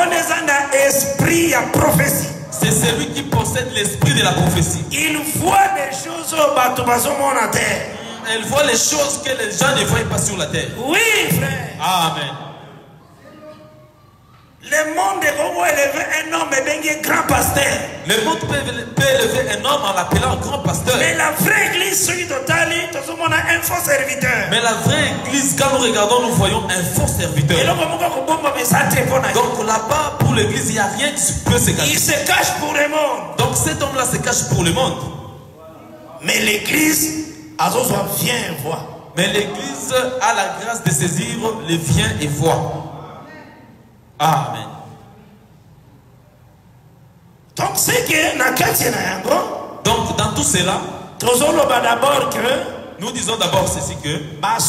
C'est celui qui possède l'esprit de la prophétie. Il voit des choses au bateau sur la terre. Elle voit les choses que les gens ne voient pas sur la terre. Oui, frère. Amen. Le monde peut élever un homme et bien grand pasteur. Le monde peut, peut élever un homme en l'appelant grand pasteur. Mais la vraie église, celui total, tout le monde a un faux serviteur. Mais la vraie église, quand nous regardons, nous voyons un faux serviteur. Donc là-bas, pour l'église, il n'y a rien qui peut se cacher. Il se cache pour le monde. Donc cet homme-là se cache pour le monde. Mais l'église, vient voir. Mais l'église a la grâce de saisir les viens et voix. Amen. Donc c'est que donc dans tout cela, d'abord que nous disons d'abord ceci que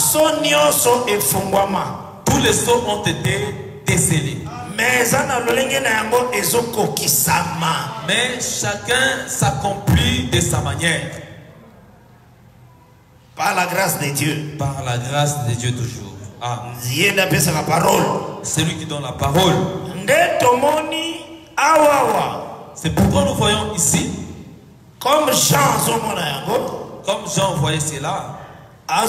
tous les sceaux ont été décelés. Mais Mais chacun s'accomplit de sa manière. Par la grâce de Dieu. Par la grâce de Dieu toujours. Amen. C'est lui qui donne la parole. C'est pourquoi nous voyons ici, comme Jean, comme Jean voyait cela, un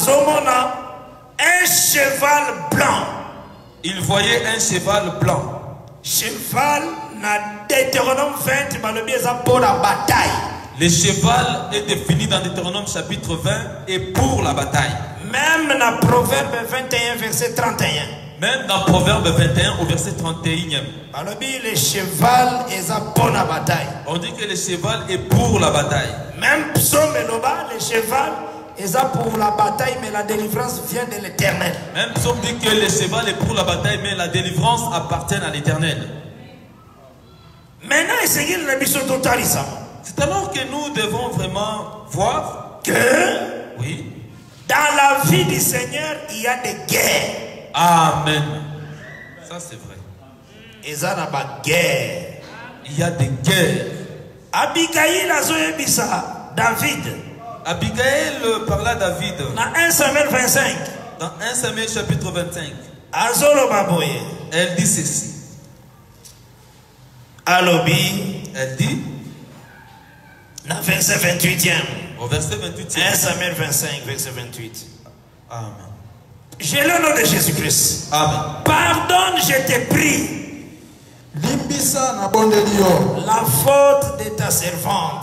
cheval blanc. Il voyait un cheval blanc. Cheval, na Deutéronome vingt, pour la bataille. Le cheval est défini dans Deutéronome chapitre vingt et pour la bataille. Même dans Proverbe vingt et un, verset trente et un. Même dans Proverbe vingt et un au verset trente et un. Le cheval est pour la bataille. On dit que le cheval est pour la bataille. Même psaume et loba, le cheval est pour la bataille, mais la délivrance vient de l'Éternel. Même psaume dit que le cheval est pour la bataille, mais la délivrance appartient à l'Éternel. Maintenant, c'est alors que nous devons vraiment voir que oui, dans la vie du Seigneur, il y a des guerres. Amen. Ça c'est vrai. Il y a des guerres. Il y a des guerres. Abigail a Zoébissa, David. Abigail parla à David. Dans un Samuel vingt-cinq. Dans un Samuel chapitre vingt-cinq. Elle dit ceci. Alobi. Elle dit. Dans verset vingt-huitième. Au verset vingt-huitième. un Samuel vingt-cinq, verset vingt-huit. Amen. J'ai le nom de Jésus-Christ. Amen. Pardonne, je te prie. Limbisa na bondelio. La faute de ta servante.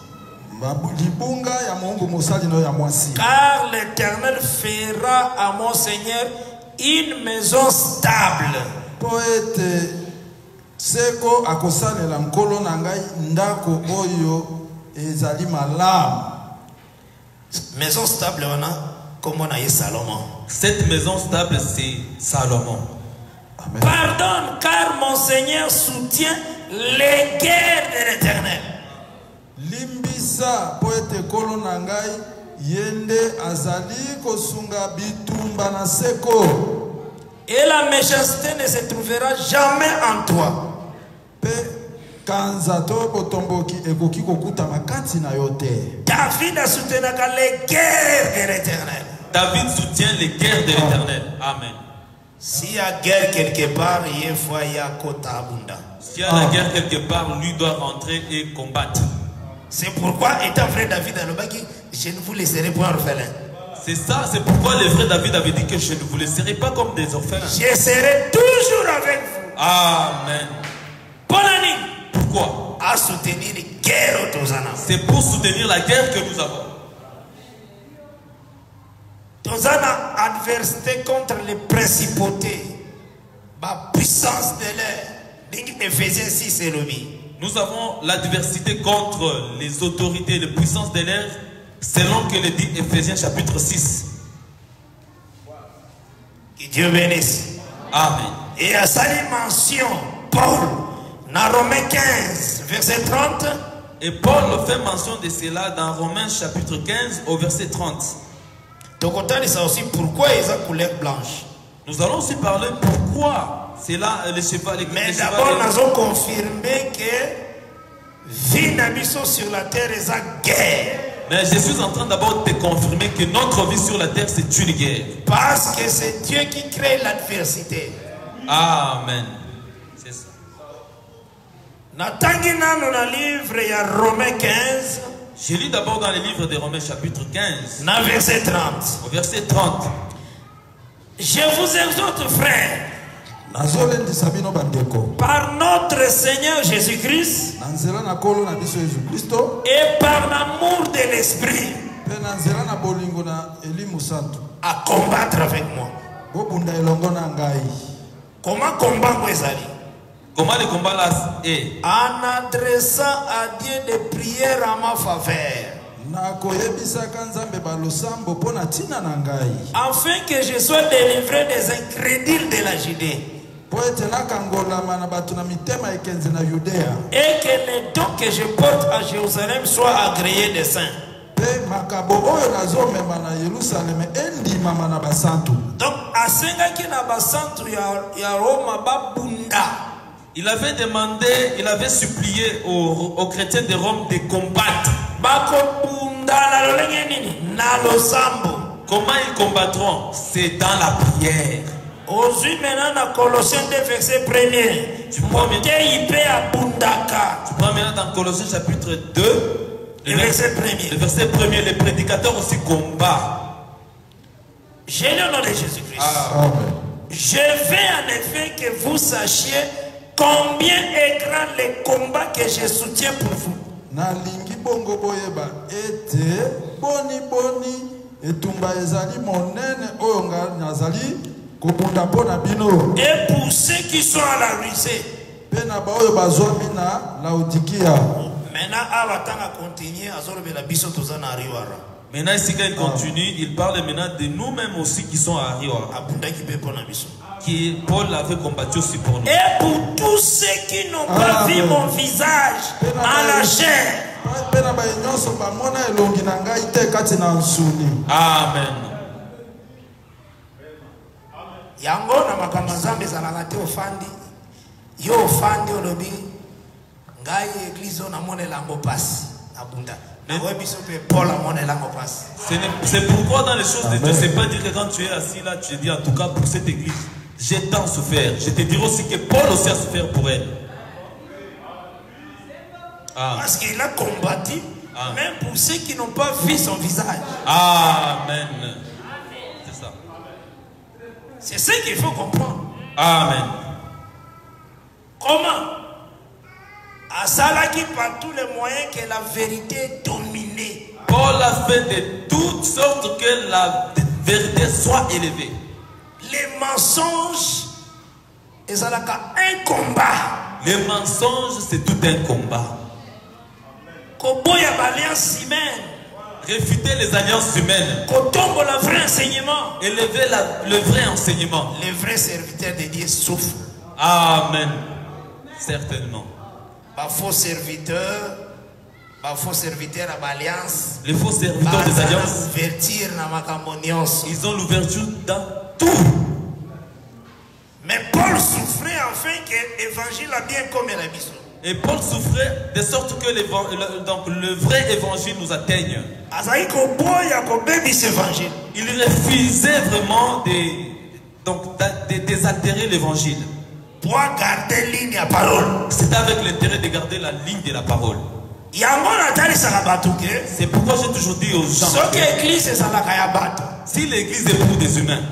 Car l'Éternel fera à mon Seigneur une maison stable. Poète seko akosalela nkolo na ngai ndako oyo ezali malamu. Maison stable on a comme on a eu Salomon. Cette maison stable c'est Salomon. Amen. Pardonne car mon Seigneur soutient les guerres de l'Éternel. Limbisa poète kolo na ngai yende azali kosunga bitumba na seko. Et la méchanceté ne se trouvera jamais en toi. David a soutenu les guerres de l'Éternel. David soutient les guerres de l'Éternel. Amen. S'il y a guerre quelque part, il y a foi, il y a kota abunda. S'il y a la guerre quelque part, lui doit rentrer et combattre. C'est pourquoi, étant vrai David à l'Obaki, je ne vous laisserai pas orphelin. C'est ça, c'est pourquoi le vrai David avait dit que je ne vous laisserai pas comme des orphelins. Je serai toujours avec vous. Amen. Bonne année. Pourquoi? À soutenir les guerres autozana. C'est pour soutenir la guerre que nous avons. Tozana, adversité contre les principautés. Ma puissance de l'air. Éphésiens six et le mi. Nous avons l'adversité contre les autorités, les puissances de l'air. Selon que le dit Éphésiens chapitre six. Que Dieu bénisse. Amen. Et à sa mention, Paul, dans Romains quinze, verset trente. Et Paul fait mention de cela dans Romains chapitre quinze au verset trente. Donc on t'a ça aussi pourquoi ils ont couleur blanche. Nous allons aussi parler pourquoi c'est là les chevaux. Les Mais d'abord nous avons confirmé que vie n'habite sur la terre est à guerre. Mais je suis en train d'abord de confirmer que notre vie sur la terre c'est une guerre. Parce que c'est Dieu qui crée l'adversité. Amen. C'est ça. Natangina dans le livre il y a Romains quinze. Je lis d'abord dans le livre de Romains chapitre quinze. Dans verset trente. Au verset trente. Je vous exhorte frères. nazolendisa bino bandeko par notre Seigneur Jésus-Christ na nzela na kolo na biso Yesu Kristo et par l'amour de l'Esprit pe na nzela na bolingo na Elimu Santo à combattre avec moi. bobunda elongo na ngai. Comment combattre ezali? Comment le combat là est? En adressant à Dieu des prières en ma faveur. Na koyebisaka Nzambe balosambo pona tina na ngai. Afin que je sois délivré des incrédules de la Judée. Po ete nakangolama na bato na mitema ekenze na Yudea. Et que les dons que je porte à Jérusalem soient agréés des saints. Pe makabo oyo nazomema na Yerusalem endimama na basantu. Donc asengaki na basantu ya ya Roma babunda. Il avait demandé, il avait supplié aux, aux chrétiens de Rome de combattre. Comment ils combattront? C'est dans la prière. Aujourd'hui, maintenant, dans Colossiens deux, verset premier. Tu prends maintenant dans Colossiens chapitre deux, le verset premier. Le verset premier, les prédicateurs aussi combattent. J'ai le nom de Jésus-Christ. Ah, je veux en effet que vous sachiez combien est grand le combat que je soutiens pour vous. Na lingi bongo boyeba ete boni boni etumba ezali monene oyo nga nazali kopunda pona bino. Et pour ceux qui sont à la rusée. Pe na ba oyo bazwami na Laodikia. Maintenant abatanga continuer azorobela biso tozana ariwara. Maintenant ici quand il continue, il parle maintenant de nous-mêmes aussi qui sont à Ariwara. Abunda ki pe pona biso. Qui Paul avait combattu aussi pour nous. Et pour tous ceux qui n'ont pas ah, vu mais... mon visage en la chair. Amen. Yango na makambo Nzambe ezalaka te ofandi. Yo ofandi olobi ngai église na monela ngo pasi abunda. C'est pourquoi dans les choses de Dieu, c'est pas dire que quand tu es assis là, tu te dis en tout cas pour cette église, j'ai tant souffert. Je te dirai aussi que Paul aussi a souffert pour elle. Ah. Parce qu'il a combattu, ah. même pour ceux qui n'ont pas vu son visage. Amen. C'est ça. C'est ce qu'il faut comprendre. Amen. Comment? Asalaki par tous les moyens que la vérité domine. Paul a fait de toutes sortes que la vérité soit élevée. Les mensonges, ezalaka un combat. Les mensonges, c'est tout un combat. Koboya l'alliance humaine. Réfuter les alliances humaines. Kotombo le vrai enseignement. Élever la, le vrai enseignement. Les vrais serviteurs de Dieu souffrent. Amen. Certainement. Les faux serviteurs, les faux serviteurs à l'alliance. Les faux serviteurs des alliances. Ils ont l'ouverture dans tout. Mais Paul souffrait afin que l'évangile a bien comme la mission. Et Paul souffrait de sorte que le, donc le vrai évangile nous atteigne. Il refusait vraiment de, donc, de, de désaltérer l'évangile. Pour garder ligne à parole. C'est avec l'intérêt de garder la ligne de la parole. C'est pourquoi j'ai toujours dit aux gens que si l'église est pour des humains,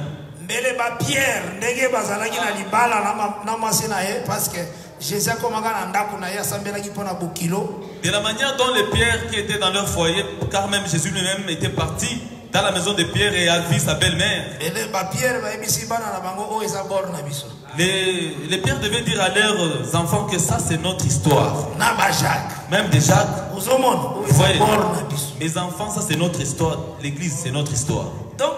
de la manière dont les pierres qui étaient dans leur foyer, car même Jésus lui-même était parti dans la maison de Pierre et a vu sa belle-mère. Les, les pères devaient dire à leurs enfants que ça c'est notre histoire. Même de Jacques. Voyez, mes enfants, ça c'est notre histoire. L'église c'est notre histoire. Donc,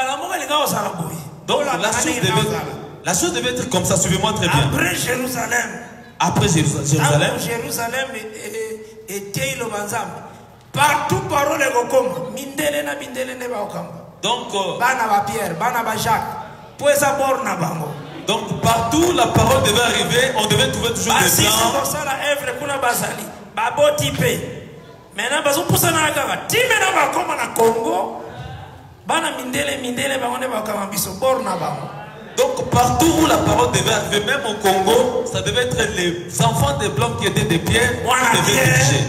Donc la, chose devait, la chose devait être comme ça. Suivez-moi très bien. Après Jérusalem. Après Jérusalem. Jérusalem était le banzam. Partout parole est mindele na mindele ne ba okamba. Donc bana ba Pierre, bana ba Jacques, poesa borna bango. Donc partout la parole devait arriver, on devait trouver toujours des gens. C'est pour ça la œuvre kuna bazali. Babo type. Maintenant bazo pusana kaka. Time na ba koma na Congo. Bana mindele mindele bango ne ba okamba biso borna bango. Donc partout où la parole devait arriver, même au Congo, ça devait être les enfants des blancs qui étaient des pierres qui devaient diriger.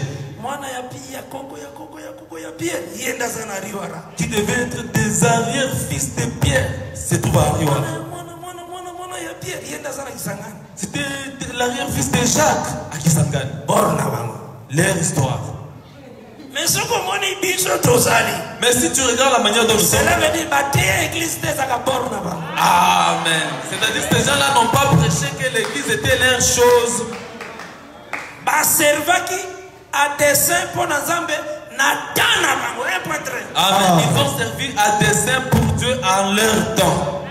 Qui devait être des arrière-fils de Pierre. C'est tout à Ariwara. C'était l'arrière-fils de Jacques à Kisangani. Leur histoire. Mais ce qu'on m'a dit, mais si tu regardes la manière dont nous sommes. cela veut dire que l'église est Amen. C'est-à-dire que ces gens-là n'ont pas prêché que l'église était leur chose. à dessein pour Nazambe, Amen. Ils ont servi à dessein pour Dieu en leur temps.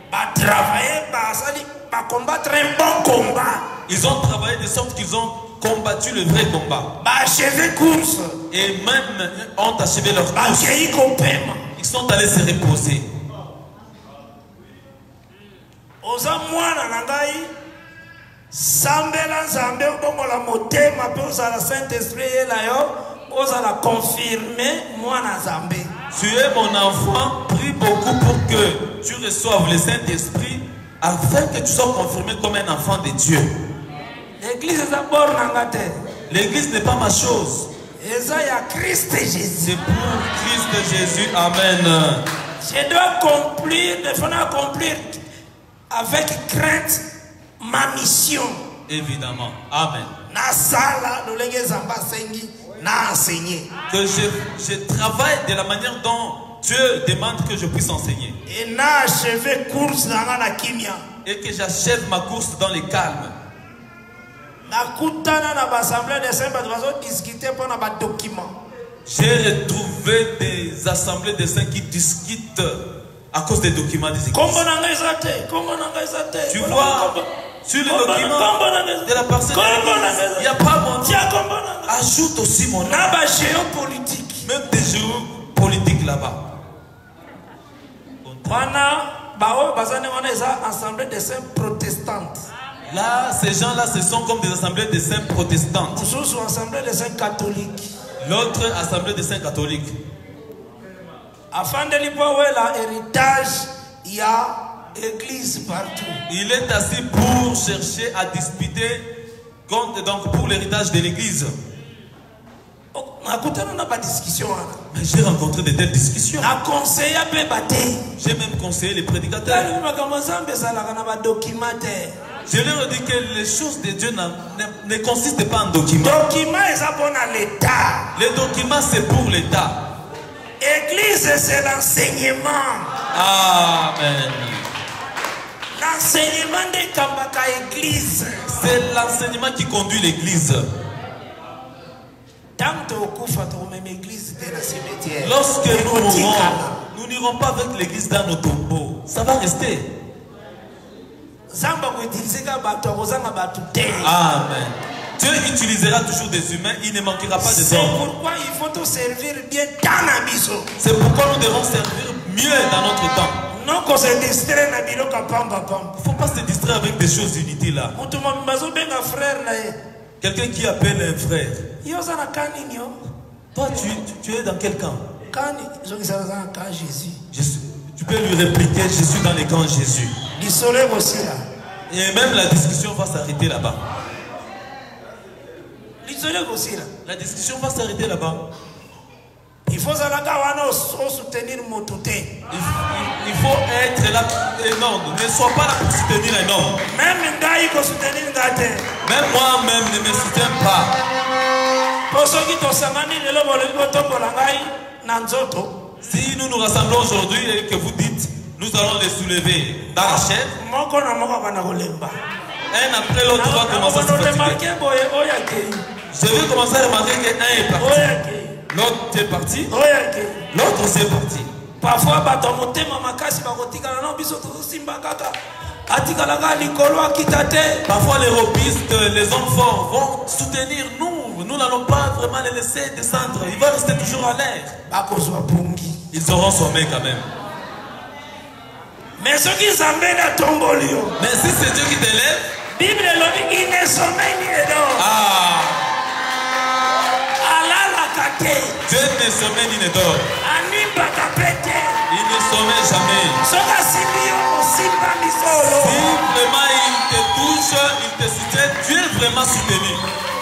Combattre un bon combat. Ils ont travaillé de sorte qu'ils ont combattu le vrai combat. Course. Et même ont achevé leur course. Ils sont allés se reposer. Oza mwana nangai sambela nzambe bongo la motema pe oza la Saint-Esprit la yo oza la confirmer mwana nzambe. Tu es mon enfant, prie beaucoup pour que tu reçoives le Saint-Esprit afin que tu sois confirmé comme un enfant de Dieu. L'église est d'abord nangate. L'église n'est pas ma chose. C'est Christ Jésus. C'est pour Christ Jésus. Amen. Je dois accomplir, il faut accomplir avec crainte ma mission. Évidemment. Amen. Na sala lolenge zamba sengi na enseigner. Que je, je travaille de la manière dont Dieu demande que je puisse enseigner. Et na achevé course dans la kimia. Et que j'achève ma course dans le calme. J'ai retrouvé des assemblées de saints qui discutent à cause des documents des églises. Tu vois, sur le document de la parcelle, il n'y a pas mon nom. Ajoute aussi mon nom. Même des géopolitiques là-bas. Assemblée de saints protestantes. Là, ces gens-là, ce sont comme des assemblées de saints protestantes. Assemblée de saints catholiques. L'autre assemblée de saints catholiques. Afin de l'héritage, il y a église partout. Il est assis pour chercher à disputer donc pour l'héritage de l'église. Mais j'ai rencontré de telles discussions. J'ai même conseillé les prédicateurs. Je leur ai dit que les choses de Dieu ne, ne consistent pas en documents. Les documents, c'est pour l'État. Église, c'est l'enseignement. Amen. L'enseignement de Kambaka Église. C'est l'enseignement qui conduit l'Église. Lorsque nous mourrons, nous n'irons pas avec l'Église dans nos tombeaux. Ça va rester. Amen. Dieu utilisera toujours des humains, il ne manquera pas de hommes. C'est pourquoi il faut te servir bien dans la maison. C'est pourquoi nous devons servir mieux dans notre temps. Non qu'on se distrait na bilo kapamba pamba. Il ne faut pas se distraire avec des choses inutiles là. Quelqu'un qui appelle un frère. Toi tu, tu, tu es dans quel camp? Je suis, tu peux lui répliquer, je suis dans les camps Jésus. Et même la discussion va s'arrêter là-bas. La discussion va s'arrêter là-bas. Il faut soutenir mon touté. Il faut être là. Non, ne sois pas là pour soutenir un homme. Même Même moi-même ne me soutiens pas. Si nous nous rassemblons aujourd'hui et que vous dites, nous allons les soulever dans la chair, un après l'autre va commencer à se fatiguer. Je vais commencer à remarquer qu'un est parti. L'autre est parti. L'autre aussi est parti. Parfois, Parfois les robistes, les hommes forts vont soutenir nous. Nous n'allons pas vraiment les laisser descendre. Ils vont rester toujours en l'air. Ils auront sommeil quand même. Mais ce qui s'amène à Tombolio. Mais si c'est Dieu qui t'élève, Bible il ne sommeille ni ne ah. Dieu ne sommeille ni ne dort. Il ne sommeille jamais. Si vraiment il te touche, il te soutient, tu es vraiment soutenu.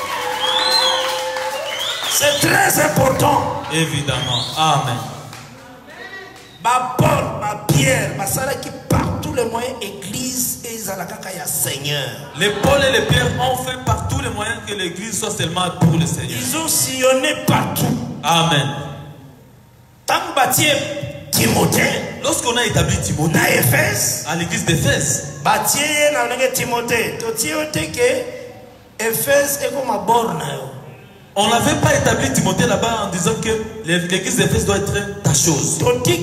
C'est très important. Évidemment. Amen. Ma Paul, ma Pierre, ma Sarah qui parle. tous les moyens église et Zalakaka Seigneur. Les Paul et les Pierre ont fait par tous les moyens que l'église soit seulement pour le Seigneur. Ils ont sillonné partout. Amen. Tant bâtir Timothée. Lorsqu'on a établi Timothée à Éphèse, à l'église d'Éphèse, bâtir Timothée. Timothée que Éphèse est comme un borne. on n'avait pas établi Timothée là-bas en disant que l'église d'Éphèse doit être ta chose.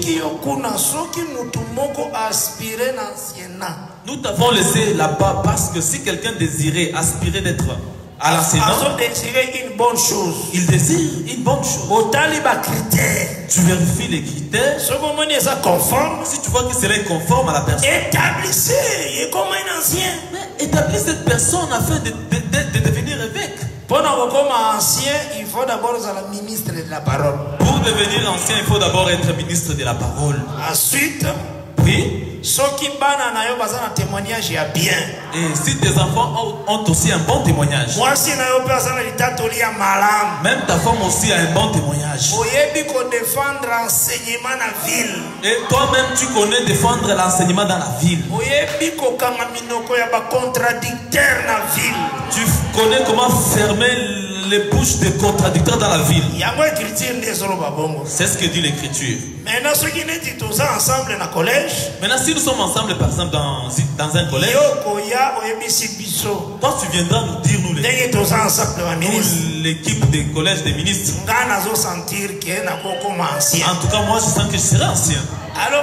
Nous t'avons laissé là-bas parce que si quelqu'un désirait aspirer d'être à l'enseignant, une bonne chose. Il désire une bonne chose. Tu vérifies les critères. Si tu vois que cela est conforme à la personne, établissez, il est comme un ancien. Mais établis cette personne afin de, de, de, de devenir évêque. Pour devenir ancien, il faut d'abord être ministre de la parole. Pour devenir ancien, il faut d'abord être ministre de la parole. Ensuite, oui. Ceux qui banent na yo bazana témoignage ya bien. Et si tes enfants ont, ont aussi un bon témoignage. Moi si na yo bazana litatoli ya malam. Même ta femme aussi a un bon témoignage. Oyebi ko défendre l'enseignement na ville. Et toi-même tu connais défendre l'enseignement dans la ville. Oyebi ko kanga minoko ya ba contradicteur na ville. Tu connais comment fermer les bouches des contradicteurs dans la ville. C'est ce que dit l'écriture. Maintenant, ceux qui nous disent tous ensemble dans le collège. Maintenant, si nous sommes ensemble, par exemple, dans, dans un collège, toi, tu viendras nous dire, nous, les, nous l'équipe des collèges des ministres. En tout cas, moi, je sens que je serai ancien. Alors,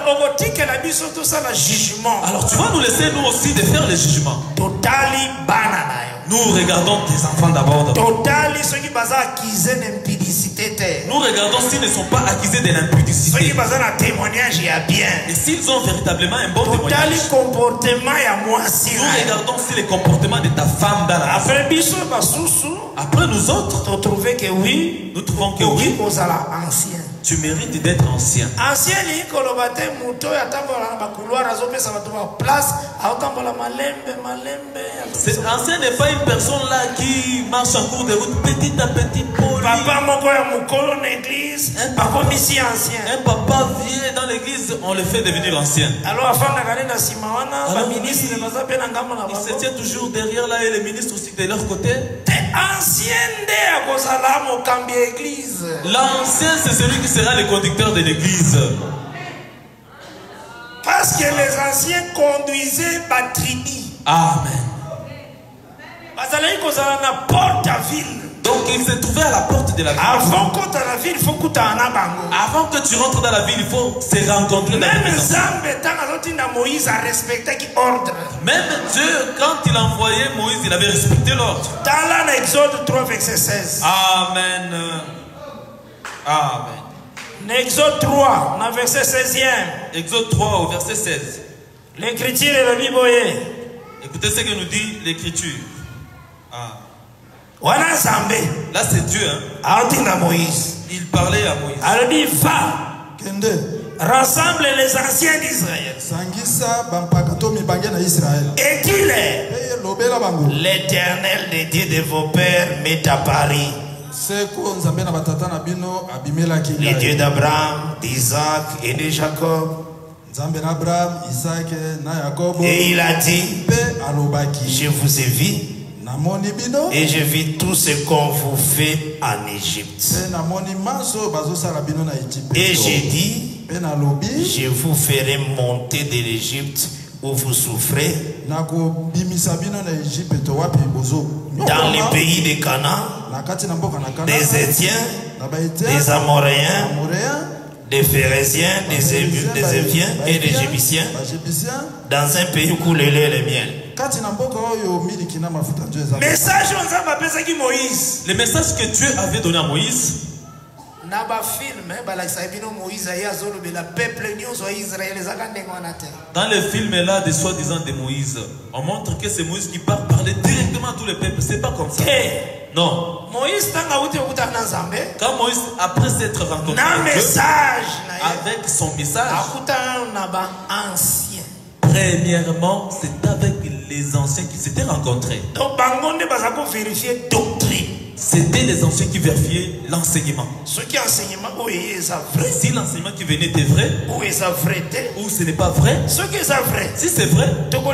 Alors, tu vas nous laisser, nous aussi, de faire le jugement. Totally banana. Nous regardons tes enfants d'abord. Totally ceux qui basent accusés d'impudicité. Nous regardons s'ils ne sont pas accusés de l'impudicité. Ceux qui basent un témoignage bien. Et s'ils ont véritablement un bon Totally témoignage. Comportement ya moi si. Nous regardons si les comportements de ta femme dans la Après biso basusu. Après nous autres, tu trouves que oui. Nous trouvons que oui. Ancien. Tu mérites d'être ancien. Ancien ni kolobate muto ya tambola na couloir azopesa bato ba place aotambola malembe malembe. Cet ancien n'est pas une personne là qui marche en cours de route petit à petit poli. Papa moko ya mukolo na église, papa misi ancien. Un papa vient dans l'église, on le fait devenir ancien. Alors afin na gane na simawana ba ministre na zape na ngambo na ba. Il se tient toujours derrière là et les ministres aussi de leur côté. Ancien de akozala mokambi église. L'ancien c'est celui qui sera le conducteur de l'église. Parce que les anciens conduisaient la tribu. Amen. Donc il se trouvait à la porte de la ville. Avant qu'on à la ville, il faut que tu Avant que tu rentres dans la ville, il faut se rencontrer. Même Moïse a respecté l'ordre. Même Dieu, quand il a envoyé Moïse, il avait respecté l'ordre. Dans l'Exode trois, verset seize. Amen. Amen. Exode trois, dans verset seizième. Exode trois, au verset seize. L'écriture est la Bible. Écoutez ce que nous dit l'écriture. Ah. Là, c'est Dieu. Hein? Moïse. Il parlait à Moïse. Alors, il dit, va. Rassemble les anciens d'Israël. Et dis-leur, l'Éternel des dieux de vos pères met à Paris. Les dieux d'Abraham, d'Isaac et de Jacob. Et il a dit, je vous ai vu et j'ai vu tout ce qu'on vous fait en Égypte. Et j'ai dit, je vous ferai monter de l'Égypte où vous souffrez dans le pays de Canaan, des Étiens, des Amoréens, des Phérésiens, des Éviens et des Jébusiens, dans un pays où coule le lait et le miel. Message Moïse. Le message que Dieu avait donné à Moïse. Dans le film là de soi-disant de Moïse, on montre que c'est Moïse qui part parler directement à tous les peuples. C'est pas comme ça. Non. Quand Moïse, après s'être rencontré avec, avec son message, premièrement, c'est avec les anciens qui s'étaient rencontrés. Donc, bangonde bazako vérifier doctrine. C'était les anciens qui vérifiaient l'enseignement. Ce qui enseignement où est vrai. Si l'enseignement qui venait était vrai, où est ça vrai, ou ce n'est pas vrai. Ce qui est vrai. Si c'est vrai,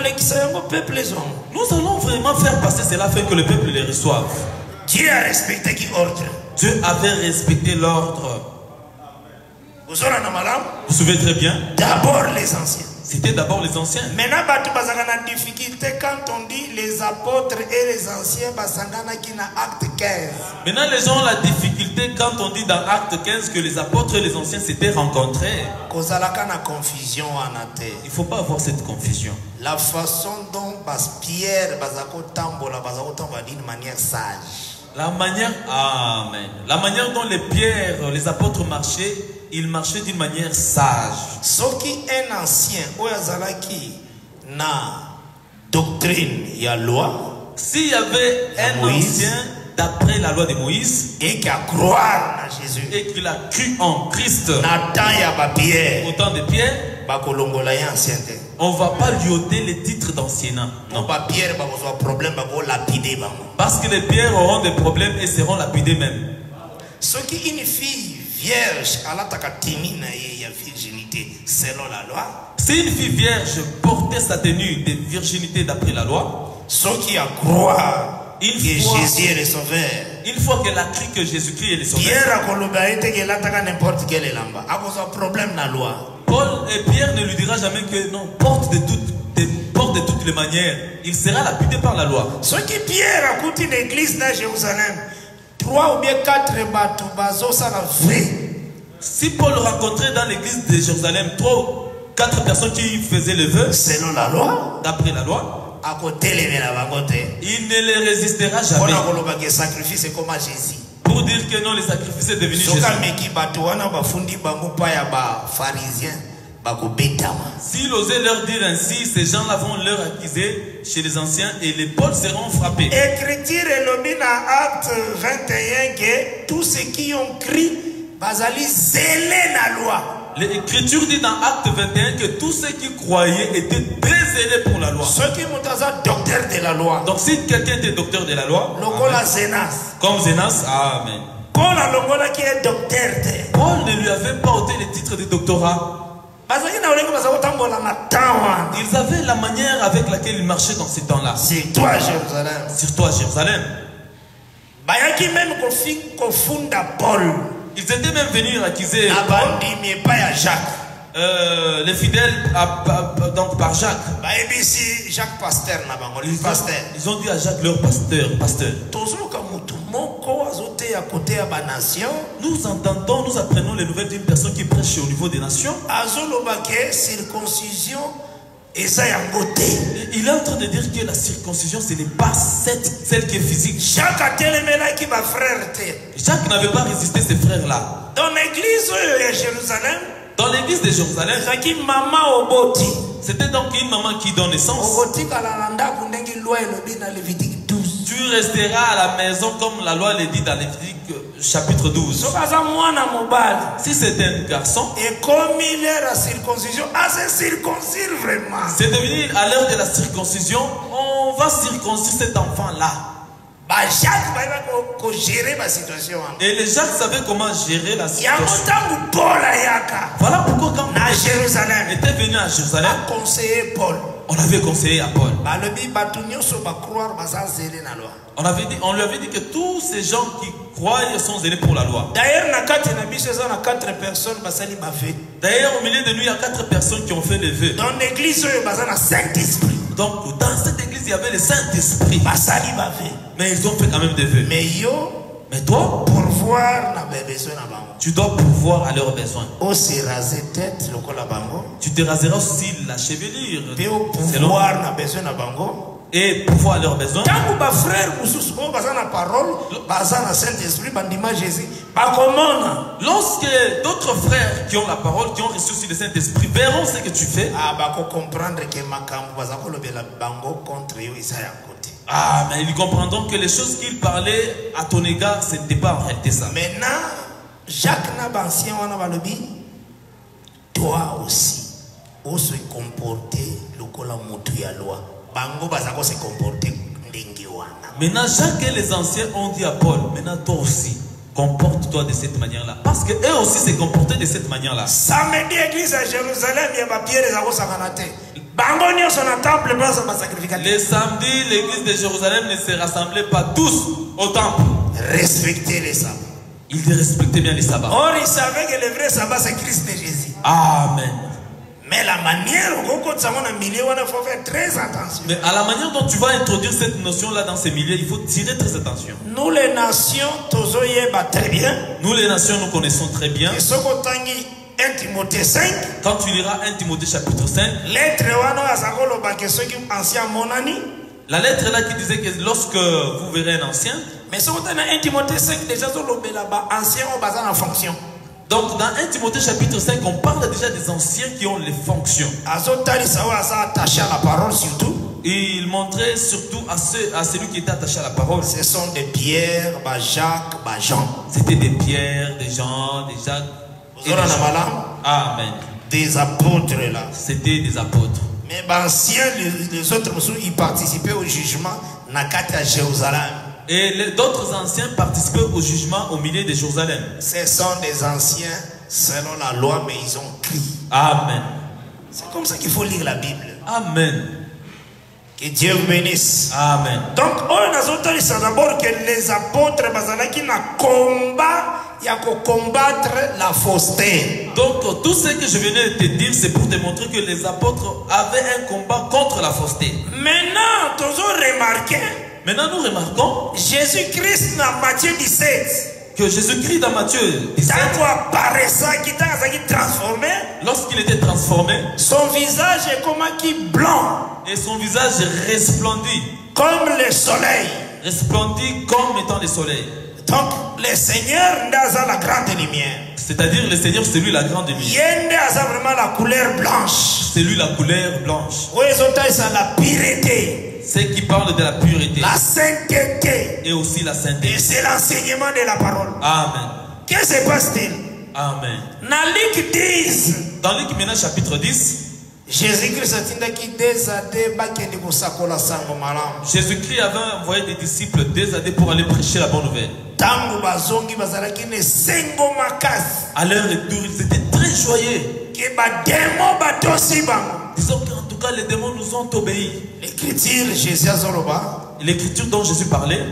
nous allons vraiment faire passer cela afin que le peuple les reçoive. Dieu a respecté qui ordre. Dieu avait respecté l'ordre. Vous vous souvenez très bien. D'abord les anciens. C'était d'abord les anciens. Maintenant, il difficulté quand on dit les apôtres et les anciens, qui na acte quinze. Maintenant, les gens ont la difficulté quand on dit dans acte quinze que les apôtres et les anciens s'étaient rencontrés. Confusion. Il ne faut pas avoir cette confusion. La façon dont Pierre d'une manière sage. La manière, amen. La manière dont les pierres, les apôtres marchaient, ils marchaient d'une manière sage. Ce qui est un ancien, qui na doctrine, il y a loi. S'il y avait un ancien d'après la loi de Moïse et qui a croire à Jésus et qu'il a cru en Christ, au temps de Pierre, on ne va pas lui ôter les titres d'anciennat. Non. Parce que les pierres auront des problèmes et seront lapidés même. Ce qui une fille vierge à la virginité selon la loi. Si une fille vierge portait sa tenue de virginité d'après la loi, ce qui a croire une que fois, Jésus est le sauveur. Une fois qu'elle a cru que Jésus-Christ est le sauveur. Pierre a n'importe quel lamba. A cause un problème dans la loi. Paul et Pierre ne lui dira jamais que non, porte de toutes, de, porte de toutes les manières. Il sera lapidé par la loi. Ce qui Pierre a coûté une église dans Jérusalem, trois ou bien quatre bateaux, ça la vrai. Si Paul rencontrait dans l'église de Jérusalem trois ou quatre personnes qui faisaient le vœu, selon la loi, d'après la loi, à côté les il ne les résistera jamais. Pour sacrifice comme Jésus. Pour dire que non, les sacrifices est devenu Jésus. S'il osait leur dire ainsi, ces gens-là vont leur accuser chez les anciens et les Pauls seront frappés. Écriture et dans acte vingt et un que tous ceux qui ont crié, bazali zélé la loi. L'écriture dit dans acte vingt et un que tous ceux qui croyaient étaient très zélés pour la loi. Ceux qui sont docteurs de la loi. Donc si quelqu'un était docteur de la loi, Zénas. Comme Zénas, amen. Paul a qui est docteur. Paul ne lui avait pas ôté les titres de doctorat. Ils avaient la manière avec laquelle ils marchaient dans ces temps-là. C'est toi Jérusalem. Sur toi Jérusalem. Même Paul. Ils étaient même venus accuser Jacques. Euh, les fidèles à, à, donc par Jacques. Jacques pasteur, ils, pasteur. Ils ont dit à Jacques leur pasteur, pasteur. Nous entendons, nous apprenons les nouvelles d'une personne qui prêche au niveau des nations. Circoncision. Et il est en train de dire que la circoncision ce n'est pas cette, celle qui est physique. Jacques Jacques n'avait pas résisté ses frères là. Dans l'église de Jérusalem. Dans l'église de Jérusalem, c'était donc une maman qui donne naissance. Tu resteras à la maison comme la loi le dit dans Lévitique chapitre douze. Si c'est un garçon, et comme il est la circoncision, à se circoncire vraiment. C'est devenu à l'heure de la circoncision, on va circoncire cet enfant-là. Et les Jacques savaient comment gérer la situation. Voilà pourquoi quand Jérusalem était venu à Jérusalem, Paul. On avait conseillé à Paul. On, avait dit, on lui avait dit que tous ces gens qui croient sont zélés pour la loi. D'ailleurs, au milieu de nous, il y a quatre personnes qui ont fait le vœu. Dans l'église, il y a Saint-Esprit. Donc, dans cette église, il y avait le Saint-Esprit. Mais ils ont fait quand même des vœux. Mais yo, Mais toi, pour voir, tu dois pouvoir à leurs besoins. Tu te raseras aussi la chevelure. Et pouvoir à leurs besoins. Lorsque d'autres frères qui ont la parole, qui ont reçu aussi le Saint-Esprit, verront ce que tu fais. Ah, mais ils comprendront que les choses qu'ils parlaient à ton égard, ce n'était pas en réalité ça. Maintenant, Jacques Nabancien, toi aussi, on se comporter le loi. Bango bazako se comporter ndenge wana. Maintenant, Jacques et les anciens ont dit à Paul, maintenant toi aussi, comporte-toi de cette manière-là. Parce que eux aussi se comportaient de cette manière-là. Samedi, église à Jérusalem, il y a ma pierre et les samedis, l'église de Jérusalem ne se rassemblait pas tous au temple. Respectez les sabbats. Ils respectaient bien les sabbats. Or, ils savaient que le vrai sabbat, c'est Christ et Jésus. Amen. Mais la manière dont on faut faire très attention. Mais à la manière dont tu vas introduire cette notion-là dans ces milieux, il faut tirer très attention. Nous les nations, très bien. Nous les nations, nous connaissons très bien. Et ce un Timothée cinq. Quand tu liras un Timothée chapitre cinq. Lettre ancien monani. La lettre là qui disait que lorsque vous verrez un ancien. Mais ce qu'on a un Timothée cinq déjà ancien au bazar en fonction. Donc dans un Timothée chapitre cinq, on parle déjà des anciens qui ont les fonctions. Attaché à la parole surtout. Et il montrait surtout à, ceux, à celui qui était attaché à la parole. Ce sont des Pierre, bah Jacques, bah Jean. C'était des Pierre, des Jean, des Jacques. Et des Amen. Des apôtres là. C'était des apôtres. Mais bah, anciens, les, les autres, ils participaient au jugement Nakati à Jérusalem. Et d'autres anciens participaient au jugement au milieu de Jérusalem. Ce sont des anciens selon la loi, mais ils ont crié. Amen. C'est comme ça qu'il faut lire la Bible. Amen. Que Dieu vous bénisse. Amen. Donc, on a entendu d'abord que les apôtres qui n'ont combat, il y a qu'à combattre la fausseté. Donc, tout ce que je venais de te dire, c'est pour te montrer que les apôtres avaient un combat contre la fausseté. Maintenant, tu as remarqué. Maintenant, nous remarquons Jésus-Christ dans Matthieu dix-sept. Que Jésus-Christ dans Matthieu dix-sept, lorsqu'il était transformé, son visage est comme qui blanc. Et son visage resplendit. Comme le soleil. Resplendit comme étant le soleil. Donc, le Seigneur n'a la grande lumière. C'est-à-dire le Seigneur, c'est lui la grande lumière. Il a vraiment la couleur blanche. C'est lui la couleur blanche. Oui, c'est la pureté. C'est qui parle de la pureté. La sainteté. Et aussi la sainteté. Et c'est l'enseignement de la parole. Amen. Qu'est-ce qui se passe-t-il? Amen. Dans Luc dix. Dans Luc maintenant chapitre dix. Jésus-Christ Jésus-Christ avait envoyé des disciples des années pour aller prêcher la bonne nouvelle. À leur retour, ils étaient très joyeux. Disons qu'en tout cas, les démons nous ont obéi. L'écriture, Jésus L'écriture dont Jésus parlait.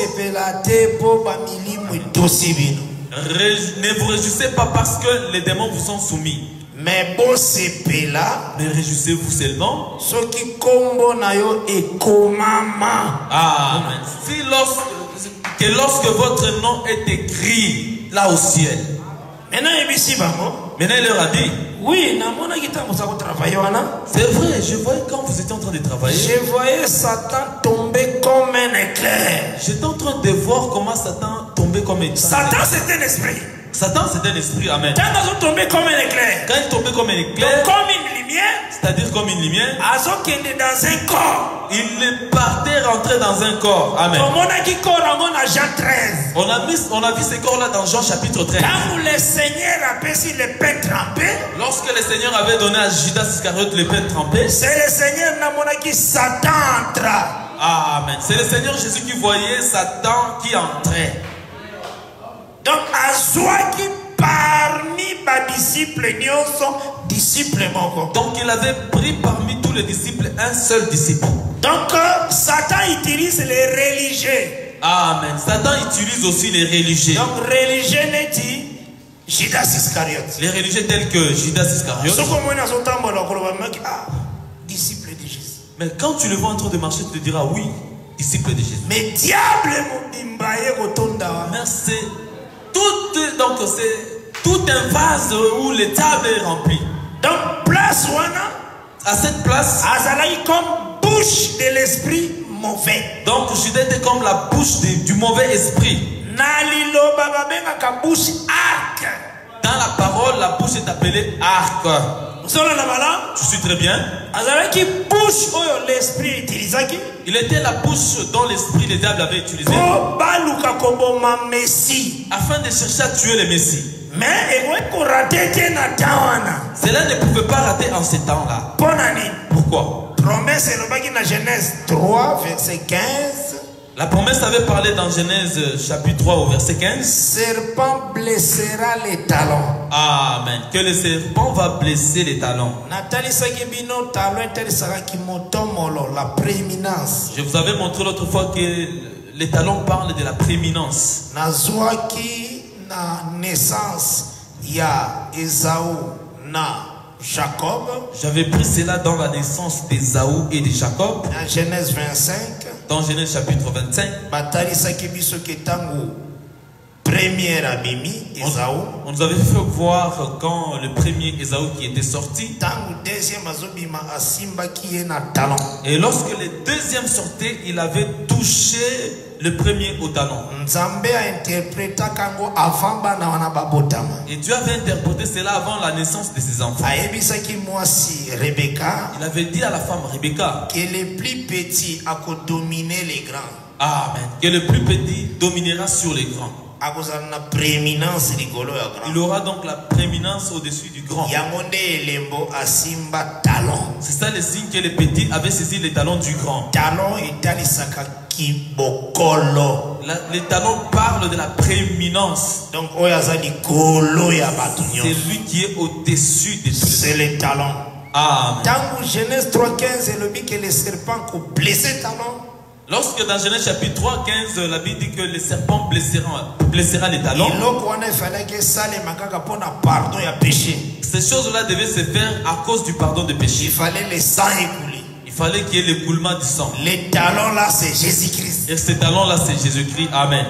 Ne vous réjouissez pas parce que les démons vous sont soumis. Mais bon c'est là. Mais réjouissez-vous seulement. Ce qui combo nayo et komama. Amen. Si lorsque, que lorsque votre nom est écrit là au ciel. Maintenant ici bango. Maintenant il leur a dit. Oui, na mona kita musako travailler wana. C'est vrai, je voyais quand vous étiez en train de travailler. Je voyais Satan tomber comme un éclair. J'étais en train de voir comment Satan tombait comme un éclair. Satan c'est un esprit. Satan c'est un esprit, amen. Quand ils sont tombés comme un éclair. Quand il tombait comme un éclair. Comme une lumière. C'est-à-dire comme une lumière. Ils étaient dans un corps. Il partait rentrer dans un corps, amen. On a dit corps en Jean treize. On a, mis, on a vu ce corps-là dans Jean chapitre treize. Quand le Seigneur a payé le pain trempé. Lorsque le Seigneur avait donné à Judas Iscariote le pain trempé. C'est le Seigneur qui Satan entra. Amen. C'est le Seigneur Jésus qui voyait Satan qui entrait. Donc, à soi qui parmi les disciples, nous sommes disciples. Donc, il avait pris parmi tous les disciples un seul disciple. Donc, euh, Satan utilise les religieux. Amen. Satan utilise aussi les religieux. Donc, religieux n'est dit Judas Iscariote. Les religieux tels que Judas Iscariote. Ah, disciple de Jésus. Mais quand tu le vois en train de marcher, tu te diras oui, disciple de Jésus. Mais diable, mais c'est tout, donc c'est tout un vase où le table est rempli. Donc, place wana. À cette place, Azalaï comme bouche de l'esprit mauvais. Donc Judas était comme la bouche de, du mauvais esprit. Nalilo baba benga ka bouche arc. Dans la parole, la bouche est appelée arc. Tu suis très bien. Azalaï bouche oyo l'esprit utilisaki. Il était la bouche dont l'esprit des diables avait utilisé. Oh baluka koboma messie. Afin de chercher à tuer le Messie. Mais cela ne pouvait pas rater en ces temps-là. Pourquoi? Promesse est dans Genèse trois, verset quinze. La promesse avait parlé dans Genèse chapitre trois au verset quinze. Serpent blessera les talons. Amen. Que le serpent va blesser les talons. La prééminence. Je vous avais montré l'autre fois que les talons parlent de la prééminence. Nazwaki na naissance ya Esaü na Jacob. J'avais pris cela dans la naissance d'Ésaü et de Jacob. Dans Genèse vingt-cinq. Dans Genèse chapitre vingt-cinq. On, on nous avait fait voir quand le premier Ésaü qui était sorti. Et lorsque le deuxième sortait, il avait touché le premier au talon. Et Dieu avait interprété cela avant la naissance de ses enfants. Il avait dit à la femme Rebecca que le plus petit a dominer les grands. Amen. Que le plus petit dominera sur les grands. Il aura donc la prééminence au-dessus du grand. C'est ça le signe que le petit avait saisi les talons du grand. La, les talons parlent de la prééminence. Donc, c'est lui qui est au-dessus de tout. C'est les talons. Amen. Dans Genèse trois quinze, il dit que les serpents ont blessé les talons. Lorsque dans Genèse chapitre trois quinze, la Bible dit que les serpents blessera, blessera les talons. Ces choses-là devaient se faire à cause du pardon de péché. Il fallait les sang écouler. Il fallait qu'il y ait l'écoulement du sang. Les talons là, c'est Jésus-Christ. Et ces talons là, c'est Jésus-Christ. Amen.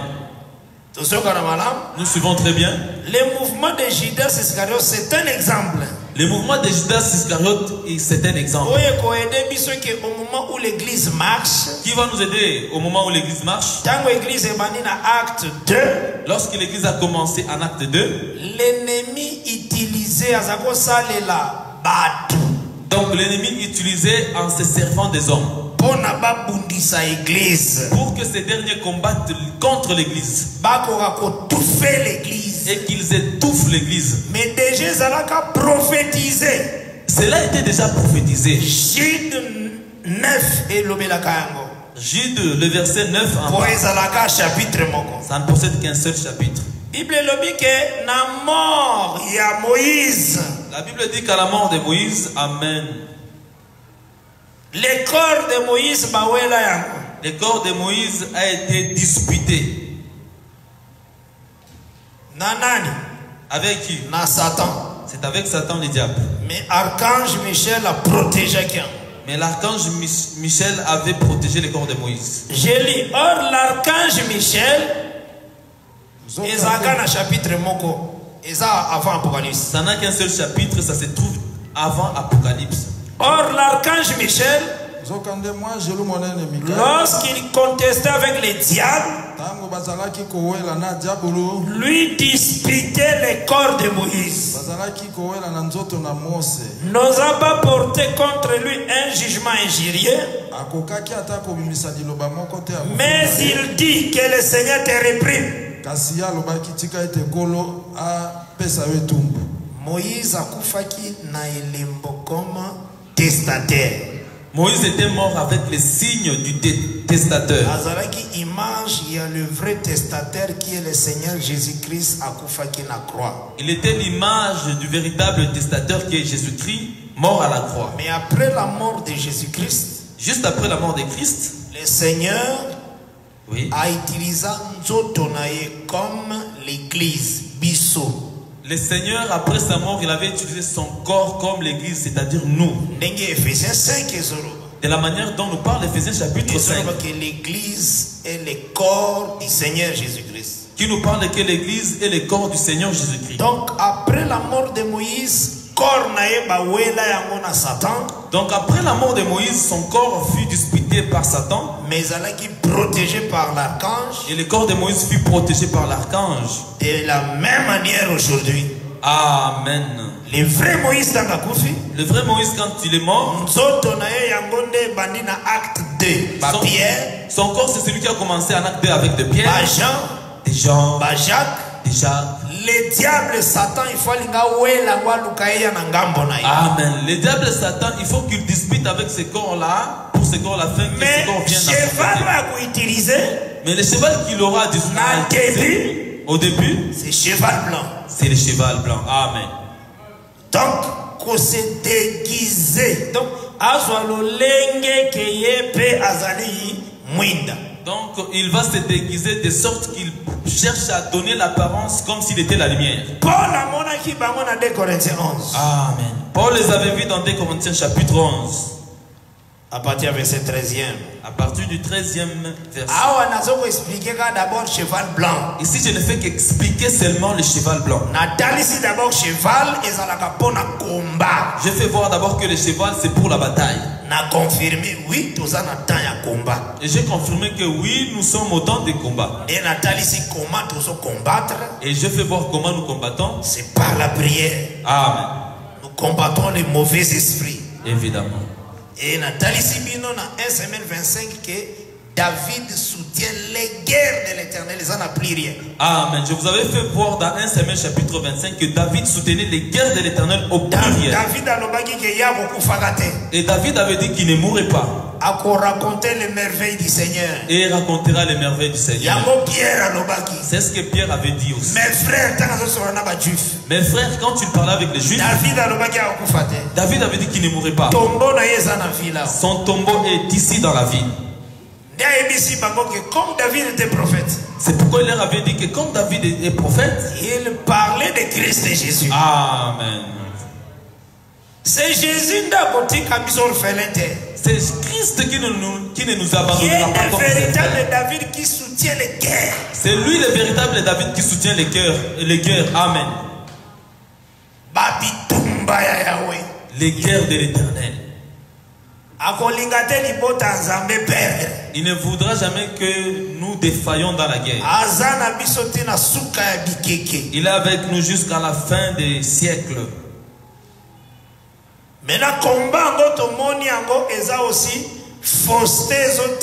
Nous suivons très bien. Le mouvement de Judas Iscariote, c'est un exemple. Le mouvement de Judas Iscariote, c'est un exemple. Au moment où l'église marche, qui va nous aider au moment où l'église marche? Acte deux. Lorsque l'église a commencé en acte deux, l'ennemi utilisait la batu. Donc l'ennemi utilisait en se servant des hommes pour que ces derniers combattent contre l'église et qu'ils étouffent l'église. Mais déjà Zalaka prophétisé. Cela était déjà prophétisé. Jude neuf et l'obélakayango. Jude le verset neuf en bas. Ça ne possède qu'un seul chapitre. Bible lobi que na mort ya Moïse. La Bible dit qu'à la mort de Moïse, amen. Le corps de Moïse bawela yango. Le corps de Moïse a été disputé. Nanani. Avec qui? Na Satan. C'est avec Satan le diable. Mais archange Michel a protégé quelqu'un. Mais l'archange Michel avait protégé le corps de Moïse. J'ai lu. Or l'archange Michel, Ezaka na chapitre moko. Eza avant Apocalypse. Ça n'a qu'un seul chapitre, ça se trouve avant Apocalypse. Or l'archange Michel, lorsqu'il contestait avec les diables, lui disputait les corps de Moïse, n'osa pas porter contre lui un jugement injurieux, mais il dit que le Seigneur te réprime. Moïse a koufaki na elembo comme testataire. Moïse était mort avec les signes du testateur. Image, il y a le vrai testataire qui est le Seigneur Jésus-Christ à koufaki na croix. Il était l'image du véritable testateur qui est Jésus-Christ mort à la croix. Mais après la mort de Jésus-Christ, juste après la mort de Christ, le Seigneur oui. a utilisé Nzotonaye comme l'église Bisso. Le Seigneur, après sa mort, il avait utilisé son corps comme l'église, c'est-à-dire nous. De la manière dont nous parle Éphésiens chapitre cinq. Que l'église est le corps du Seigneur Jésus-Christ. Qui nous parle que l'église est le corps du Seigneur Jésus-Christ. Donc après la mort de Moïse, donc après la mort de Moïse, son corps fut disputé par Satan. Mais il protégé par l'archange. Et le corps de Moïse fut protégé par l'archange. Et de la même manière aujourd'hui. Amen. Le vrai Moïse dans la Koufi. Le vrai Moïse quand il est mort. Son, son corps c'est celui qui a commencé en acte deux avec de Pierre. Jean. De Jean. Jacques. De Jacques. Le diable Satan, il faut Amen. Le diable Satan, il faut qu'il dispute avec ce corps-là pour ce corps la fin que Mais ce corps vienne cheval va utiliser. Mais le cheval qu'il aura utilisé au début, c'est cheval blanc. C'est le cheval blanc. Amen. Donc, qu'on s'est déguisé. Donc, azwalolenge keyepe azali mwinda. Donc, il va se déguiser de sorte qu'il cherche à donner l'apparence comme s'il était la lumière. Paul a monaki bango na deux Corinthiens onze. Amen. Paul les avait vus dans deux Corinthiens chapitre onze. À partir du verset treizième. À partir du treizième verset. Ah, on a besoin d'expliquer d'abord cheval blanc. Ici, je ne fais qu'expliquer seulement le cheval blanc. Ici d'abord cheval et ça la combat. Je fais voir d'abord que le cheval c'est pour la bataille. Na confirmé oui, tout ça na temps ya combat. Et j'ai confirmé que oui, nous sommes au temps de combat. Et Nathalie ici comment tout ça combattre. Et je fais voir comment nous combattons. C'est par la prière. Amen. Nous combattons les mauvais esprits. Évidemment. Et Nathalie Sibino dans un Samuel vingt-cinq que David soutient les guerres de l'Éternel, ils n'en ont plus rien. Amen. Je vous avais fait voir dans un Samuel chapitre vingt-cinq que David soutenait les guerres de l'Éternel au pluriel. David a l'obagi qu'il y a beaucoup fagaté. Et David avait dit qu'il ne mourrait pas. À raconter les merveilles du Seigneur. Et il racontera les merveilles du Seigneur. C'est ce que Pierre avait dit aussi. Mes frères, Mes frères, quand tu parlais avec les Juifs, David avait dit qu'il ne mourrait pas. Son tombeau est ici dans la ville. Comme David était prophète. C'est pourquoi il leur avait dit que comme David est prophète, il parlait de Christ et Jésus. Amen. C'est Jésus C'est Christ qui ne nous, qui ne nous abandonnera pas. C'est le véritable David qui soutient les guerres. C'est lui le véritable David qui soutient les guerres. Les guerres. Amen. Les guerres de l'Éternel. Il ne voudra jamais que nous défaillions dans la guerre. Il est avec nous jusqu'à la fin des siècles. Mais le combat est aussi fausseté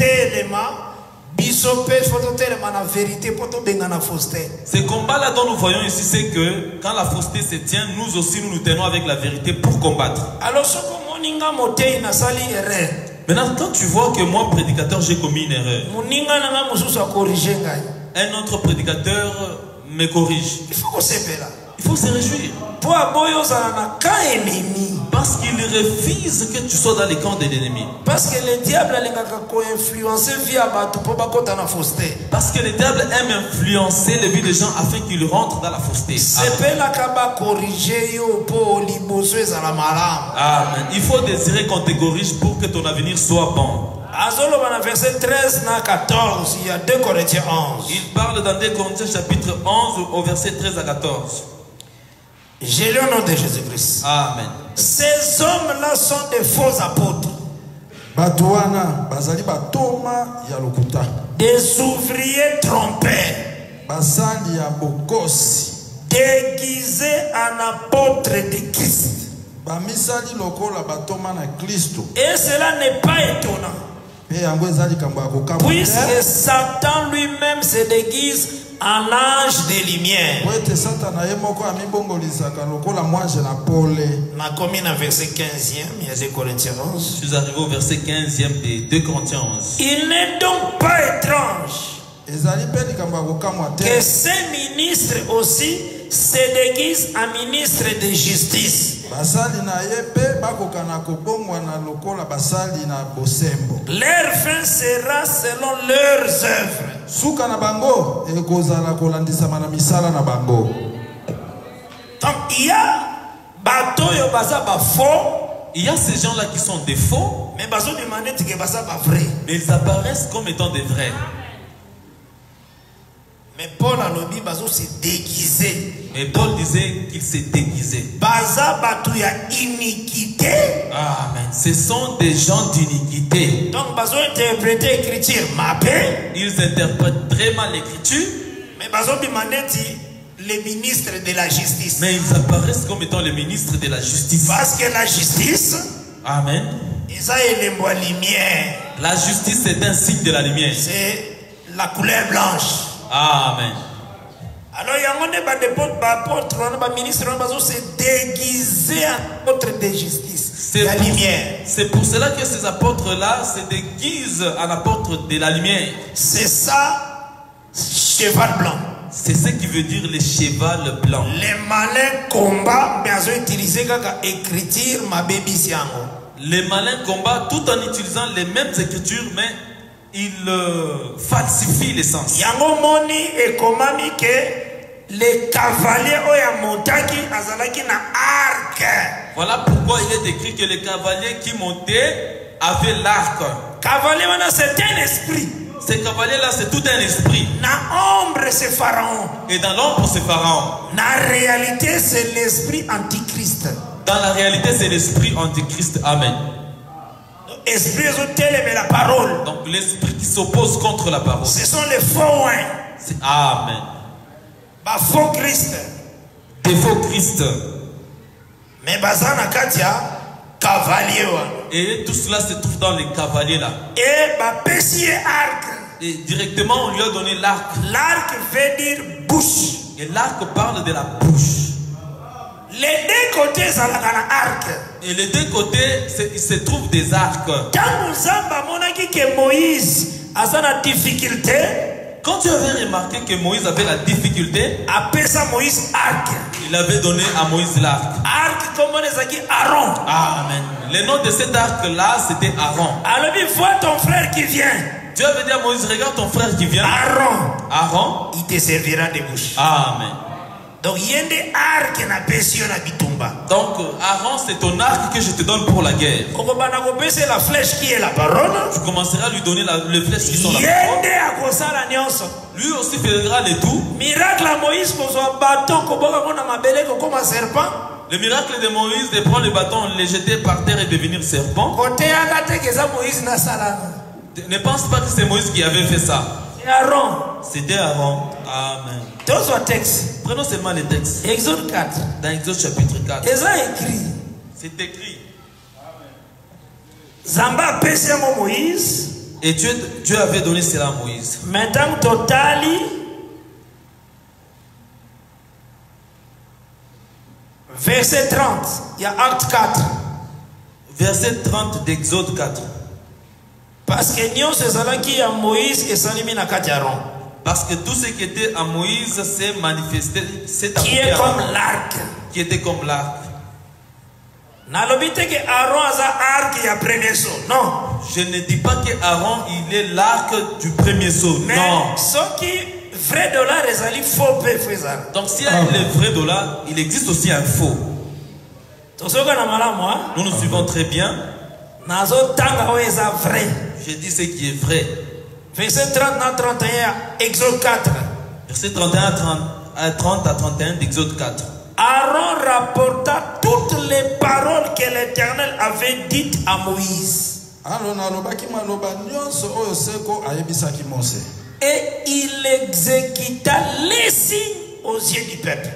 Ce combat-là dont nous voyons ici, c'est que quand la fausseté se tient, nous aussi nous nous tenons avec la vérité pour combattre. Maintenant, quand tu vois que moi, prédicateur, j'ai commis une erreur, un autre prédicateur me corrige. Il faut se Il faut se réjouir. Parce qu'il refuse que tu sois dans les camps de l'ennemi. Parce que le diable a influencé via Parce que le diable aime influencer les vies des gens afin qu'ils rentrent dans la fausseté. Amen. Il faut désirer qu'on te corrige pour que ton avenir soit bon. Verset treize à quatorze, il y a deux Corinthiens onze. Il parle dans deux Corinthiens chapitre onze au verset treize à quatorze. J'ai le nom de Jésus-Christ. Amen. Ces hommes-là sont des faux apôtres. Des ouvriers trompés. Déguisés en apôtres de Christ. Et cela n'est pas étonnant. Puisque Satan lui-même se déguise en ange de lumière. On a commis dans verset quinzième, il y a deux Corinthiens onze. Je suis arrivé au verset quinzième des deux Corinthiens onze. Il n'est donc pas étrange que ces ministres aussi se déguisent en ministres de justice. Leur fin sera selon leurs œuvres. Donc il y a Il y a ces gens-là qui sont des faux, mais ils apparaissent comme étant des vrais. Mais Paul a lobby bazo s'est déguisé. Mais Paul disait qu'il s'est déguisé. Baza batu ya iniquité. Amen. Ce sont des gens d'iniquité. Donc bazo interpréter l'écriture mapé. Ils interprètent très mal l'écriture. Mais bazo bimaneti les ministres de la justice. Mais ils apparaissent comme étant les ministres de la justice. Parce que la justice. Amen. Ils ont une lumière. La justice est un signe de la lumière. C'est la couleur blanche. Amen. Alors il y C'est pour cela que ces apôtres-là se déguisent en apôtres de la lumière. C'est ça, cheval blanc. C'est ce qui veut dire le cheval blanc. Les malins combats, mais ils ont utilisé comme écriture ma baby siango. Les malins combattent tout en utilisant les mêmes écritures, mais ils euh, falsifient l'essence. Yango moni et komami que les cavaliers oya montaki azalaki na arc. Voilà pourquoi il est écrit que les cavaliers qui montaient avaient l'arc. Cavalier c'est un esprit. Ces cavaliers-là, c'est tout un esprit. Na ombre, c'est Pharaon. Et dans l'ombre, c'est Pharaon. Na réalité, c'est l'esprit antichrist. Dans la réalité, c'est l'esprit antichrist. Amen. Esprit mais la parole. Donc l'esprit qui s'oppose contre la parole. Ce sont les faux oins. Amen. Ba faux Christ. Des faux Christ. Mais bazana katia. Cavalier. Et tout cela se trouve dans les cavaliers là. Et ma pessier arc. Et directement on lui a donné l'arc. L'arc veut dire bouche. Et l'arc parle de la bouche. Les deux côtés sont dans l'arc. Et les deux côtés il se trouve des arcs. Quand nous avons que Moïse a sa difficulté. Quand tu avais remarqué que Moïse avait la difficulté, appelle ça Moïse arc. Il avait donné à Moïse l'arc. Arc comme on les a dit Aaron. Amen. Le nom de cet arc-là, c'était Aaron. Alors il voit ton frère qui vient. Dieu avait dit à Moïse, regarde ton frère qui vient. Aaron. Aaron. Il te servira de bouche. Amen. Donc il y a des arcs na pession na bitumba. Donc Aaron, c'est ton arc que je te donne pour la guerre. C'est la flèche qui est la parole. Tu commenceras à lui donner la, les flèches qui sont la parole. Lui aussi fera les tout. Miracle à Moïse pour son bâton comme un serpent. Le miracle de Moïse de prendre le bâton, le jeter par terre et devenir serpent. Ne pense pas que c'est Moïse qui avait fait ça. Aaron. C'était Aaron. Amen. Textes. Prenons seulement les textes. Exode quatre. Dans Exode chapitre quatre. Écrit. C'est écrit. Zamba pèse Moïse. Et Dieu, Dieu avait donné cela à Moïse. Maintenant, totali. Verset trente. Il y a acte quatre. Verset trente d'Exode quatre. Parce que nous, c'est ça qui a Moïse et Salimi na Aaron. Parce que tout ce qui était à Moïse s'est manifesté, s'est qui est comme l'arc. Qui était comme l'arc. N'alobite que Aaron a un arc et a premier saut. Non. Je ne dis pas que Aaron il est l'arc du premier saut. Mais non. Ce qui vrai dollar est faux peu faisant. Donc s'il y a le vrai dollar, il existe aussi un faux. Nous nous suivons très bien. Je dis ce qui est vrai. Verset trente à trente et un, Exode quatre. Verset trente et un à trente à trente et un d'Exode quatre. Aaron rapporta toutes les paroles que l'Éternel avait dites à Moïse. Et il exécuta les signes aux yeux du peuple.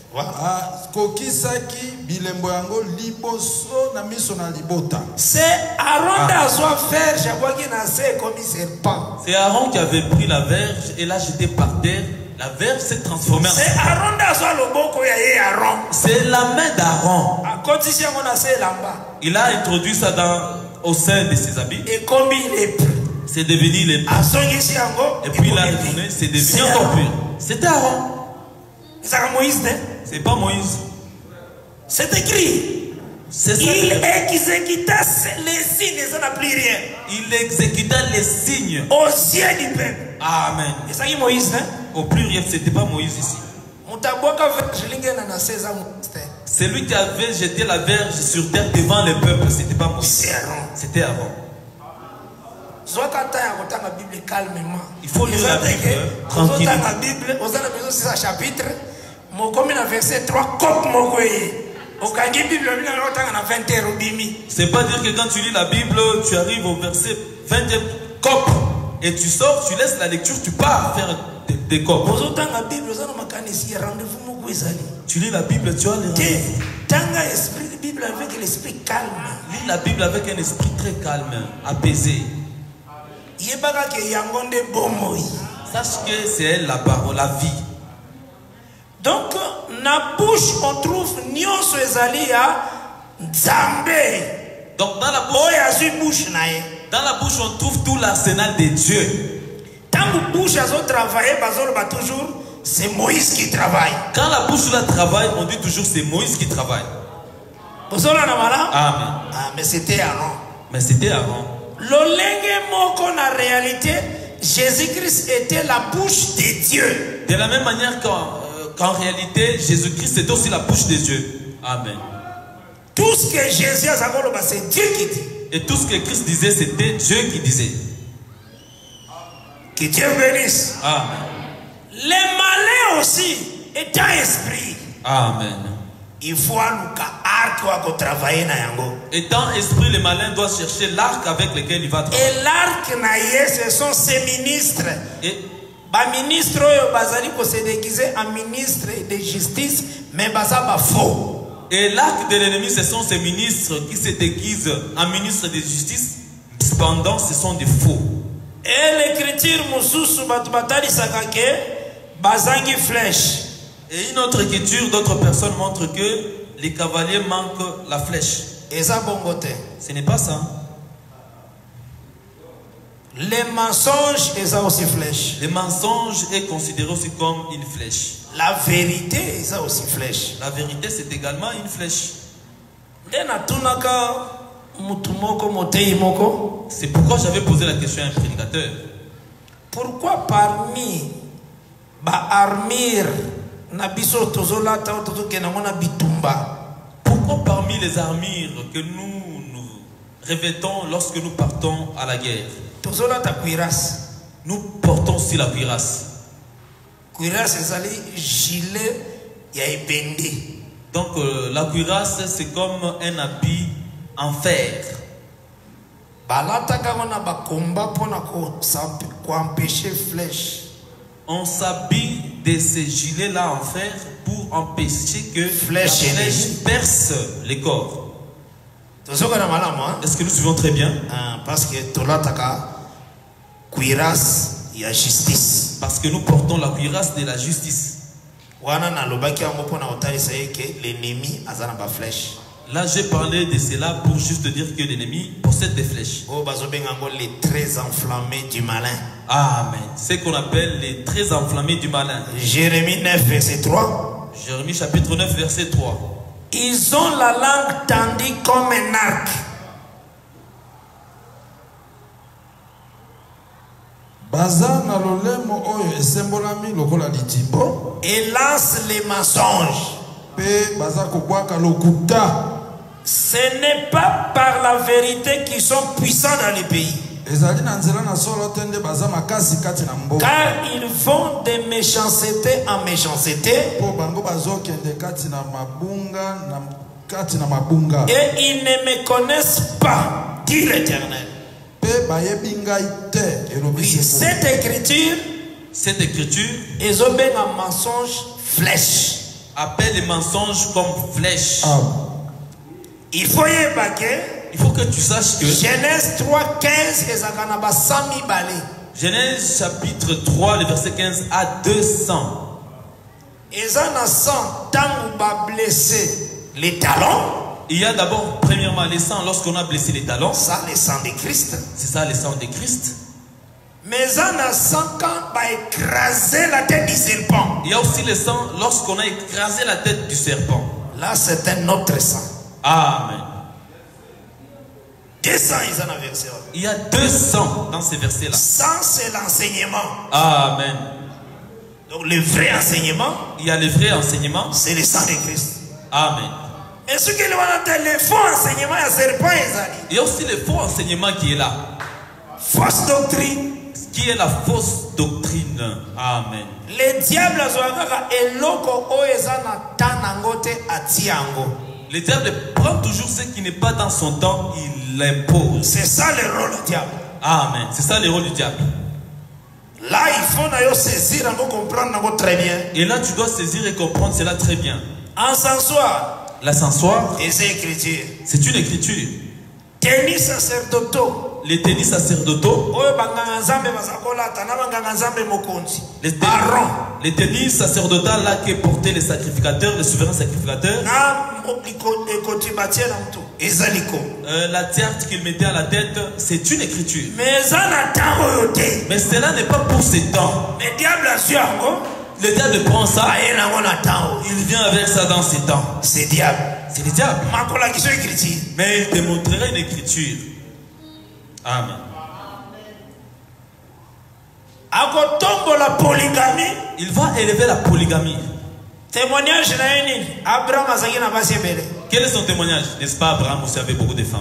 C'est Aaron d'Azoa faire, je vois qu'il a fait comme serpent. C'est Aaron qui avait pris la verge et l'a jeté par terre. La verge s'est transformée en serpent. C'est Aaron d'Azoa le bon Aaron. C'est la main d'Aaron. Il a introduit ça dans, au sein de ses habits. Et comme il est pur. C'est devenu les purs. Et puis il a retourné, c'est devenu encore pur. C'était Aaron. C'est pas Moïse. C'est écrit. C'est ça. Il exécuta les signes, ça n'a plus rien. Il exécuta les signes aux yeux du peuple. Amen. Et ça y Moïse, hein? Au pluriel, c'était pas Moïse ici. C'est lui qui avait jeté la verge sur terre devant le peuple. C'était pas Moïse. C'était Aaron. Il faut lire la Bible tranquille. C'est pas dire que quand tu lis la Bible, tu arrives au verset vingtième cop et tu sors, tu laisses la lecture, tu pars faire des, des copes. Tu lis la Bible, tu as les rendez-vous. Lis la Bible avec un esprit très calme, apaisé. Sache que c'est elle la parole, la vie. Donc, na bouche, on trouve nyonso ezali ya Nzambe. Donc dans la bouche, bouche dans la bouche on trouve tout l'arsenal de Dieu. Tant que bouche a travaillé, toujours c'est Moïse qui travaille. Quand la bouche la travaille, on dit toujours c'est Moïse qui travaille. Amen. Ah, mais c'était avant. Mais c'était avant. L'olenge moko na réalité, Jésus-Christ était la bouche de Dieu. De la même manière qu'en euh, qu'en réalité, Jésus-Christ était aussi la bouche de Dieu. Amen. Tout ce que Jésus a dit, c'est Dieu qui dit. Et tout ce que Christ disait, c'était Dieu qui disait. Que Dieu bénisse. Amen. Les malins aussi est un esprit. Amen. Il faut arc travailler na yango. Étant esprit, le malin doit chercher l'arc avec lequel il va travailler. Et l'arc naïe, ce sont ses ministres. Et ba ministre bazali ko se déguiser en ministre de justice, mais baza ba faux. Et l'arc de l'ennemi, ce sont ces ministres qui se déguisent en ministres de justice, cependant ce sont des faux. Et l'écriture mususu batbatali sakake bazangi flèche. Et une autre écriture d'autres personnes montre que les cavaliers manquent la flèche. Et ça bongote. Ce n'est pas ça. Les mensonges et ça aussi flèche. Le mensonge est considéré aussi comme une flèche. La vérité et ça aussi flèche. La vérité c'est également une flèche. C'est pourquoi j'avais posé la question à un prédicateur. Pourquoi parmi ba armure nabiso tozola ta tozoke na mona bitumba? Pourquoi parmi les armures que nous nous revêtons lorsque nous partons à la guerre, tozola ta cuirasse, nous portons aussi la cuirasse? Cuirasse ezali gilet ya ebende. Donc euh, la cuirasse c'est comme un habit en fer. Balataka wana ba combat pona ko ko empêcher flèche. On s'habille de ces gilets là en fer pour empêcher que flèche la flèche perce les corps. Est-ce que nous suivons très bien? Ah, parce que tolataka cuirasse ya justice. Parce que nous portons la cuirasse de la justice. Là j'ai parlé de cela pour juste dire que l'ennemi possède des flèches. Les traits enflammés du malin. Amen. C'est qu'on appelle les traits enflammés du malin. Jérémie neuf verset trois. Jérémie chapitre neuf verset trois. Ils ont la langue tendue comme un arc. Et lance les mensonges. Ce n'est pas par la vérité qu'ils sont puissants dans les pays. Car ils font des méchancetés en méchanceté. Et ils ne me connaissent pas, dit l'Éternel. Oui, cette écriture, cette écriture, ils ont bien un mensonge flèche. Appelle les mensonges comme flèche. Ah. Il faut y évacuer. Il faut que tu saches que Genèse trois quinze Genèse chapitre trois, le verset quinze à deux cents. Les talons. Il y a d'abord, premièrement, les sangs lorsqu'on a blessé les talons. Ça, le sang de Christ. C'est ça, le sang de Christ. Mais on a sang quand on a écrasé la tête du serpent. Il y a aussi le sang lorsqu'on a écrasé la tête du serpent. Là, c'est un autre sang. Amen. Deux sangs, ils en ont versé. Il y a deux sangs dans ces versets-là. Sang, c'est l'enseignement. Amen. Donc, le vrai enseignement, il y a le vrai enseignement, c'est le sang de Christ. Amen. Et ce qu'il y a le faux enseignement, il y a aussi le faux enseignement qui est là. Fausse doctrine. Qui est la fausse doctrine. Amen. Le diable Le diable prend toujours ce qui n'est pas dans son temps, il l'impose. C'est ça le rôle du diable. Amen. C'est ça le rôle du diable. Là, il faut saisir, comprendre très bien. Et là, tu dois saisir et comprendre cela très bien. Encensoir. L'ascensoir, c'est écriture. C'est une écriture. Tennis sacerdotaux. les tenues sacerdotaux, les tenues, les tenues sacerdotales là que portaient les sacrificateurs, les souverains sacrificateurs, euh, la tiare qu'ils mettaient à la tête, c'est une écriture. Mais cela n'est pas pour ces temps. Le diable prend ça, il vient avec ça dans ses temps. C'est diable. C'est le diable. Mais il te montrera une écriture. Amen. Il va élever la polygamie. Témoignage Abraham Quel est son témoignage? N'est-ce pas, Abraham aussi avait beaucoup de femmes?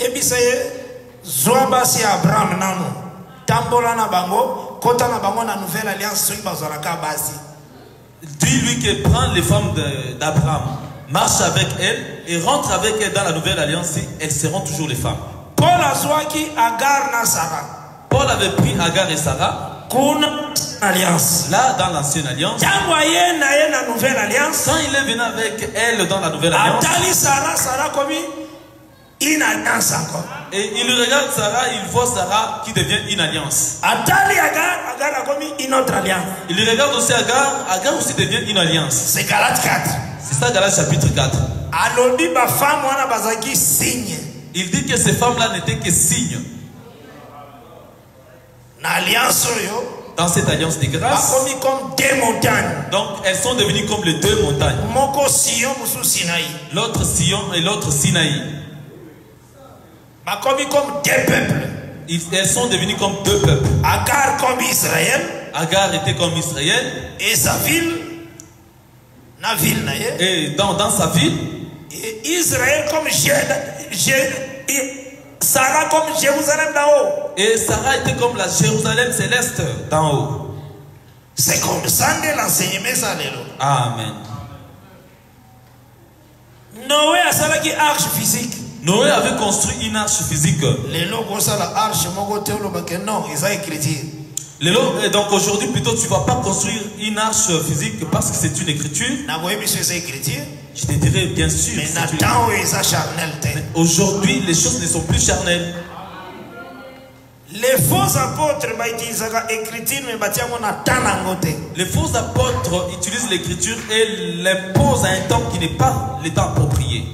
Abraham nano tambola na bango kota na bango na nouvelle alliance soki bazalaka basi. Dis-lui que prend les femmes d'Abraham, marche avec elles et rentre avec elles dans la nouvelle alliance, elles seront toujours les femmes. Paul azwaki Agar na Sarah. Paul avait pris Agar et Sarah. Kuna alliance. Là dans l'ancienne alliance. Tango ye na ye na nouvelle alliance. Quand il est venu avec elle dans la nouvelle alliance. Atali Sarah, Sarah comme une alliance encore. Et il regarde Sarah, il voit Sarah qui devient une alliance. Atali Agar, Agar a commis une autre alliance. Il regarde aussi Agar, Agar aussi devient une alliance. C'est Galates quatre. C'est ça Galates chapitre quatre. Alobi ba femme wana bazaki signe. Il dit que ces femmes-là n'étaient que signes. L'alliance dans cette alliance de grâce, comme deux montagnes. Donc elles sont devenues comme les deux montagnes. L'autre Sion et l'autre Sinaï. Comme deux peuples. Elles sont devenues comme deux peuples. Agar comme Israël. Agar était comme Israël. Et sa ville. La ville. Et dans, dans sa ville. Et Israël comme Sarah comme Jérusalem d'en haut. Et Sarah était comme la Jérusalem céleste d'en haut. C'est comme ça que l'enseignement ça. Amen. Noé a ça qui arche physique. Noé avait construit une arche physique. Les logos ça la arche mon non, ils ont écrit. Et donc aujourd'hui plutôt tu ne vas pas construire une arche physique parce que c'est une écriture. Je te dirais bien sûr. Mais aujourd'hui les choses ne sont plus charnelles. Les faux apôtres Les faux apôtres utilisent l'écriture et l'imposent à un temps qui n'est pas le temps approprié.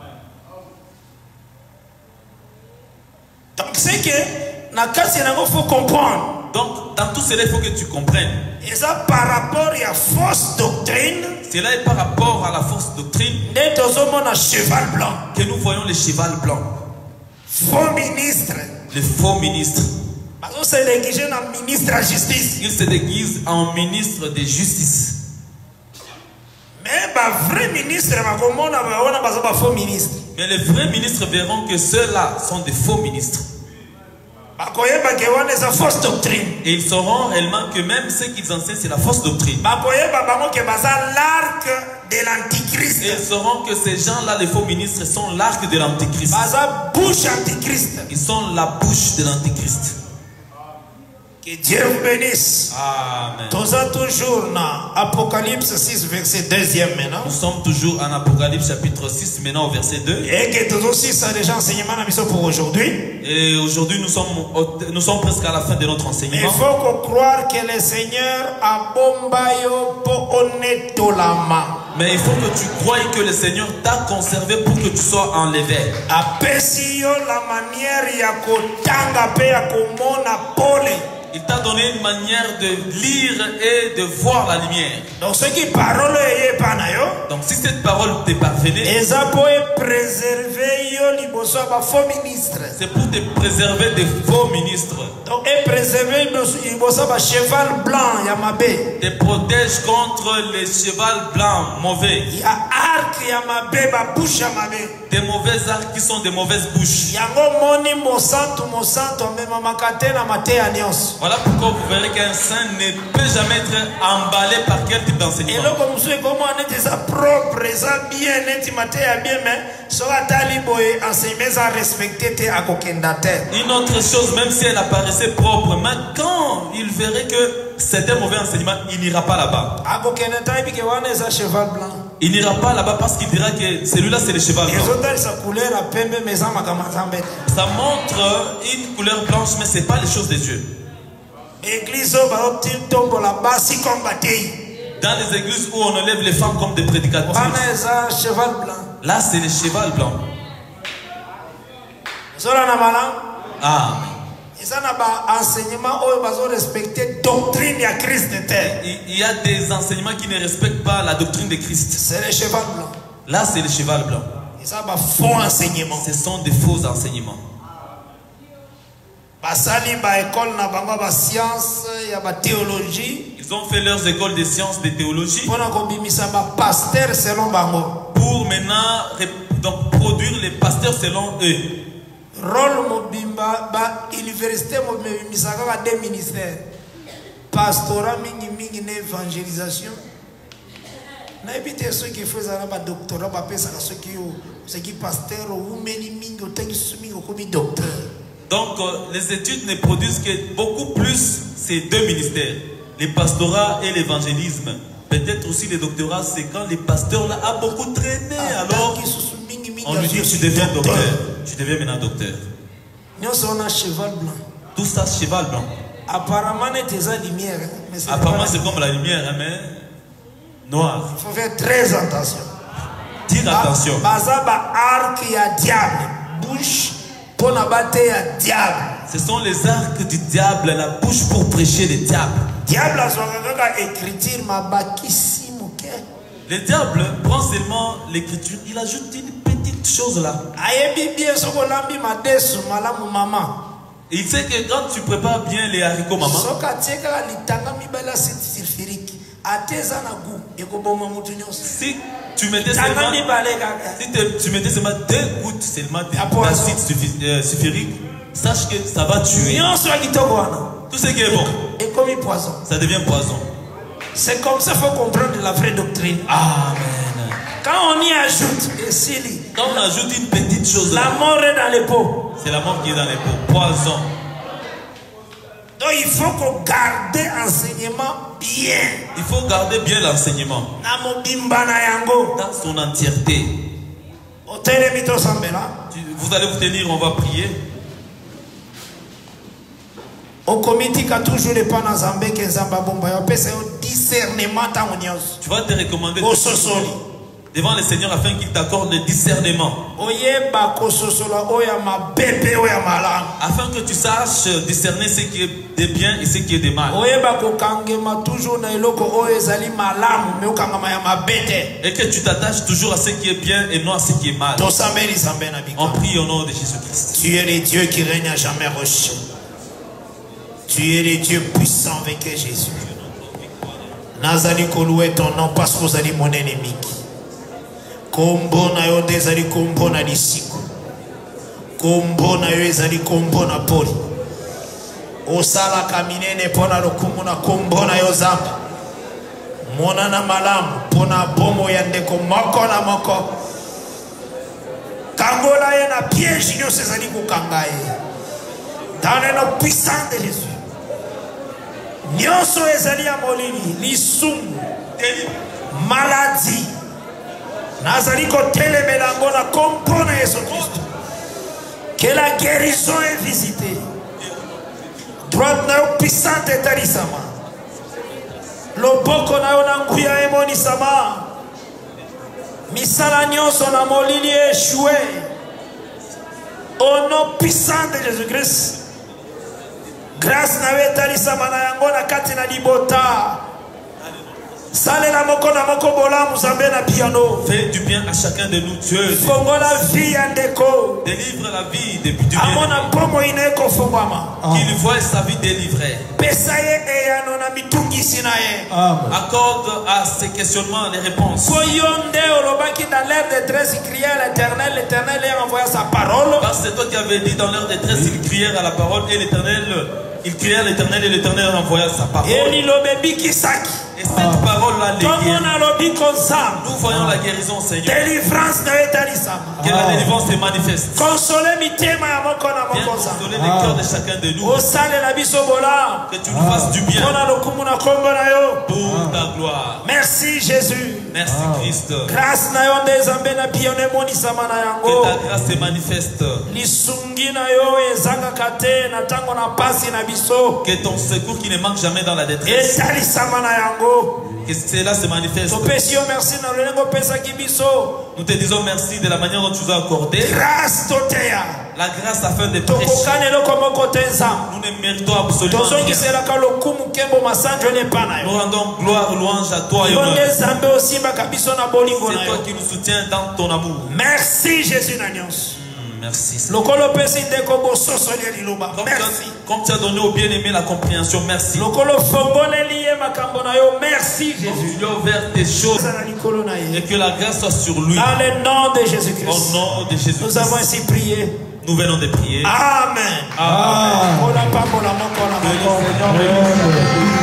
Donc c'est que il faut comprendre. Donc, dans tout cela, il faut que tu comprennes. Et ça par rapport à la fausse doctrine. Cela est par rapport à la fausse doctrine. Cheval blanc. Que nous voyons les chevals blancs. Faux ministres. Les faux ministres. Ils se déguisent en ministre de justice. Ils se déguisent en ministre de justice. Mais les vrais ministres, mais les vrais ministres verront que ceux-là sont des faux ministres. Et ils sauront réellement que même ce qu'ils enseignent, c'est la fausse doctrine. De l'antichrist. Et ils sauront que ces gens-là, les faux ministres, sont l'arc de l'antichrist. Ils sont la bouche de l'antichrist. Que Dieu vous bénisse. Amen. Nous sommes toujours dans Apocalypse six, verset deux maintenant. Nous sommes toujours en Apocalypse chapitre six, maintenant au verset deux. Et que tous aussi, ça déjà enseignement pour aujourd'hui. Et aujourd'hui, nous sommes, nous sommes presque à la fin de notre enseignement. Il faut qu'on croire que le Seigneur a bombayo pour honnêtement la main. Mais il faut que tu croies que le Seigneur t'a conservé pour que tu sois enlevé. Apesio la manière ya kotanga pe ya komona pole. Il t'a donné une manière de lire et de voir la lumière. Donc ce qui parole est pas na yo. Donc si cette parole t'est parvenue, eza pour préserver yo liboso ba faux ministre. C'est pour te préserver des faux ministres. Donc et préserver liboso ba cheval blanc ya mabe. Te protège contre les chevals blancs mauvais. Ya arc ya mabe ba bouche ya mabe. Des mauvais arcs qui sont des mauvaises bouches. Yango moni mo santo mo santo même makate na mate anyos. Voilà pourquoi vous verrez qu'un saint ne peut jamais être emballé par quel type d'enseignement. Et là, comme vous comment on est ça propre, ça bien, net, maté bien, mais soit taliboé, enseigner ça respecter tes akokendataires. Une autre chose, même si elle apparaissait propre, mais quand il verrait que c'était un mauvais enseignement, il n'ira pas là-bas. Akokendataire, puis que on est ça cheval blanc. Il n'ira pas là-bas parce qu'il dira que celui-là c'est le cheval blanc. Ça montre une couleur blanche, mais ce n'est pas les choses de Dieu. Dans les églises où on enlève les femmes comme des prédicatrices, là c'est le cheval blanc. Ah. Il y a des enseignements qui ne respectent pas la doctrine de Christ. C'est le cheval blanc. Là, c'est le cheval blanc. Faux enseignements. Ce sont des faux enseignements. Ils ont fait leurs écoles de sciences, de théologie, pour maintenant donc, produire les pasteurs selon eux. Rôle mobimba ba université mobimisa ka deux ministères pastorat mingi mingi na évangélisation na ebité ceux qui faisaient un doctorat ba pesa ceux qui ceux qui pasteur ou meni mingi otangi sumi comme docteur. Donc euh, les études ne produisent que beaucoup plus ces deux ministères, les pastorats et l'évangélisme. Peut-être aussi les doctorats, c'est quand les pasteurs là a beaucoup traîné, ah, alors on lui dit tu deviens docteur. Tu deviens maintenant docteur. Tout ça, cheval blanc. Apparemment, c'est comme la lumière, mais noir. Il faut faire très attention. Dire attention. Ce sont les arcs du diable, la bouche pour prêcher le diable. Le diable prend seulement l'écriture, il ajoute une petite chose là. Il sait que quand tu prépares bien les haricots maman, si tu mettais seulement, si tu mettais seulement deux gouttes seulement d'acide sulfurique, sache que ça va tuer. Tout ce qui est bon, ça devient poison. C'est comme ça qu'il faut comprendre la vraie doctrine. Amen. Quand on y ajoute, quand on ajoute une petite chose, la mort est dans les pots. C'est la mort qui est dans les pots. Poison. Donc il faut qu'on garde l'enseignement bien. Il faut garder bien l'enseignement dans son entièreté. Vous allez vous tenir, on va prier. Au comité qui a toujours les pas dans Zambé qui Zamba bomba yo pesa yo discernement ta onios. Tu vas te recommander devant le Seigneur afin qu'il t'accorde le discernement. Oyeba ko sosola oya ma bébé oya malam. Afin que tu saches discerner ce qui est de bien et ce qui est de mal. Oyeba ko kangema toujours na eloko oyo ezali malam mais okangama ya mabete. Et que tu t'attaches toujours à ce qui est bien et non à ce qui est mal. On prie au nom de Jésus-Christ. Tu es le Dieu qui règne à jamais rocher. Tu es le Dieu puissant avec Jésus. Nazali koloué ton nom parce que vous allez mon ennemi. Kombo na yo dezali kombo na lisiko. Kombo na yo ezali kombo na poli. Osala kaminene pona lokumu na kombo na yo zamba. Mona na malamu pona bomo ya ndeko moko na moko. Kangola ye na piège yo sezali kukangaye. Dans le nom puissant de Jésus. Nyonso ezali ya molili, lisumu, maladie. Nazali ko telemelango na kompo na Yesu Christ. Que la guérison est visitée. Droite na yo puissante etalisama. Loboko na yo na nguya emonisama. Misala nyonso na molili échoué. Au nom puissant de Jésus-Christ. Grâce na etalisama na yango na kati na libota. Sale la moko na moko bola muzambe na piano. Fais du bien à chacun de nous, Dieu. Fongo la vie andeko. Délivre la vie depuis du bien. Amona pomo ineko fongwama. Qu'il voit sa vie délivrée. Pesaye e yanona mitungi sinaye. Accorde à ces questionnements les réponses. Koyonde olobaki dans l'air de détresse il criait à l'Éternel, l'Éternel a envoyé sa parole. Parce que c'est toi qui avais dit dans l'air de détresse il criait à la parole et l'Éternel il criait à l'Éternel et l'Éternel a envoyé sa parole. Et cette parole-là, Nous voyons la guérison, Seigneur. Délivrance Que la délivrance se manifeste. Consoler mitema ya moko na Viens moko. consoler les cœurs de chacun de nous. Osalela biso bola. Que tu nous fasses du bien. Pona lokumu na kombo na yo. Pour ta gloire. Merci Jésus. Merci Christ. Grâce na yo ndezambe na pione monisama na yango. Que ta grâce se manifeste. Lisungi na yo ezanga kate na tango na pasi na biso. Que ton secours qui ne manque jamais dans la détresse. Etalisama na yango. Que cela se manifeste. Topesio merci na lolengo pesa kibiso. Nous te disons merci de la manière dont tu nous as accordé Grâce totea. la grâce afin de prêcher. Nous ne méritons absolument rien. Nous rendons gloire, louange à toi et honneur. C'est toi qui nous soutiens dans ton amour. Merci Jésus. Merci. Comme, comme tu as donné au bien-aimé la compréhension, merci. Merci Jésus. Tu lui as ouvert tes choses et que la grâce soit sur lui. Dans le nom de Jésus-Christ. Au nom de Jésus-Christ. Nous avons ainsi prié. Nous venons de prier. Amen. Amen. Amen.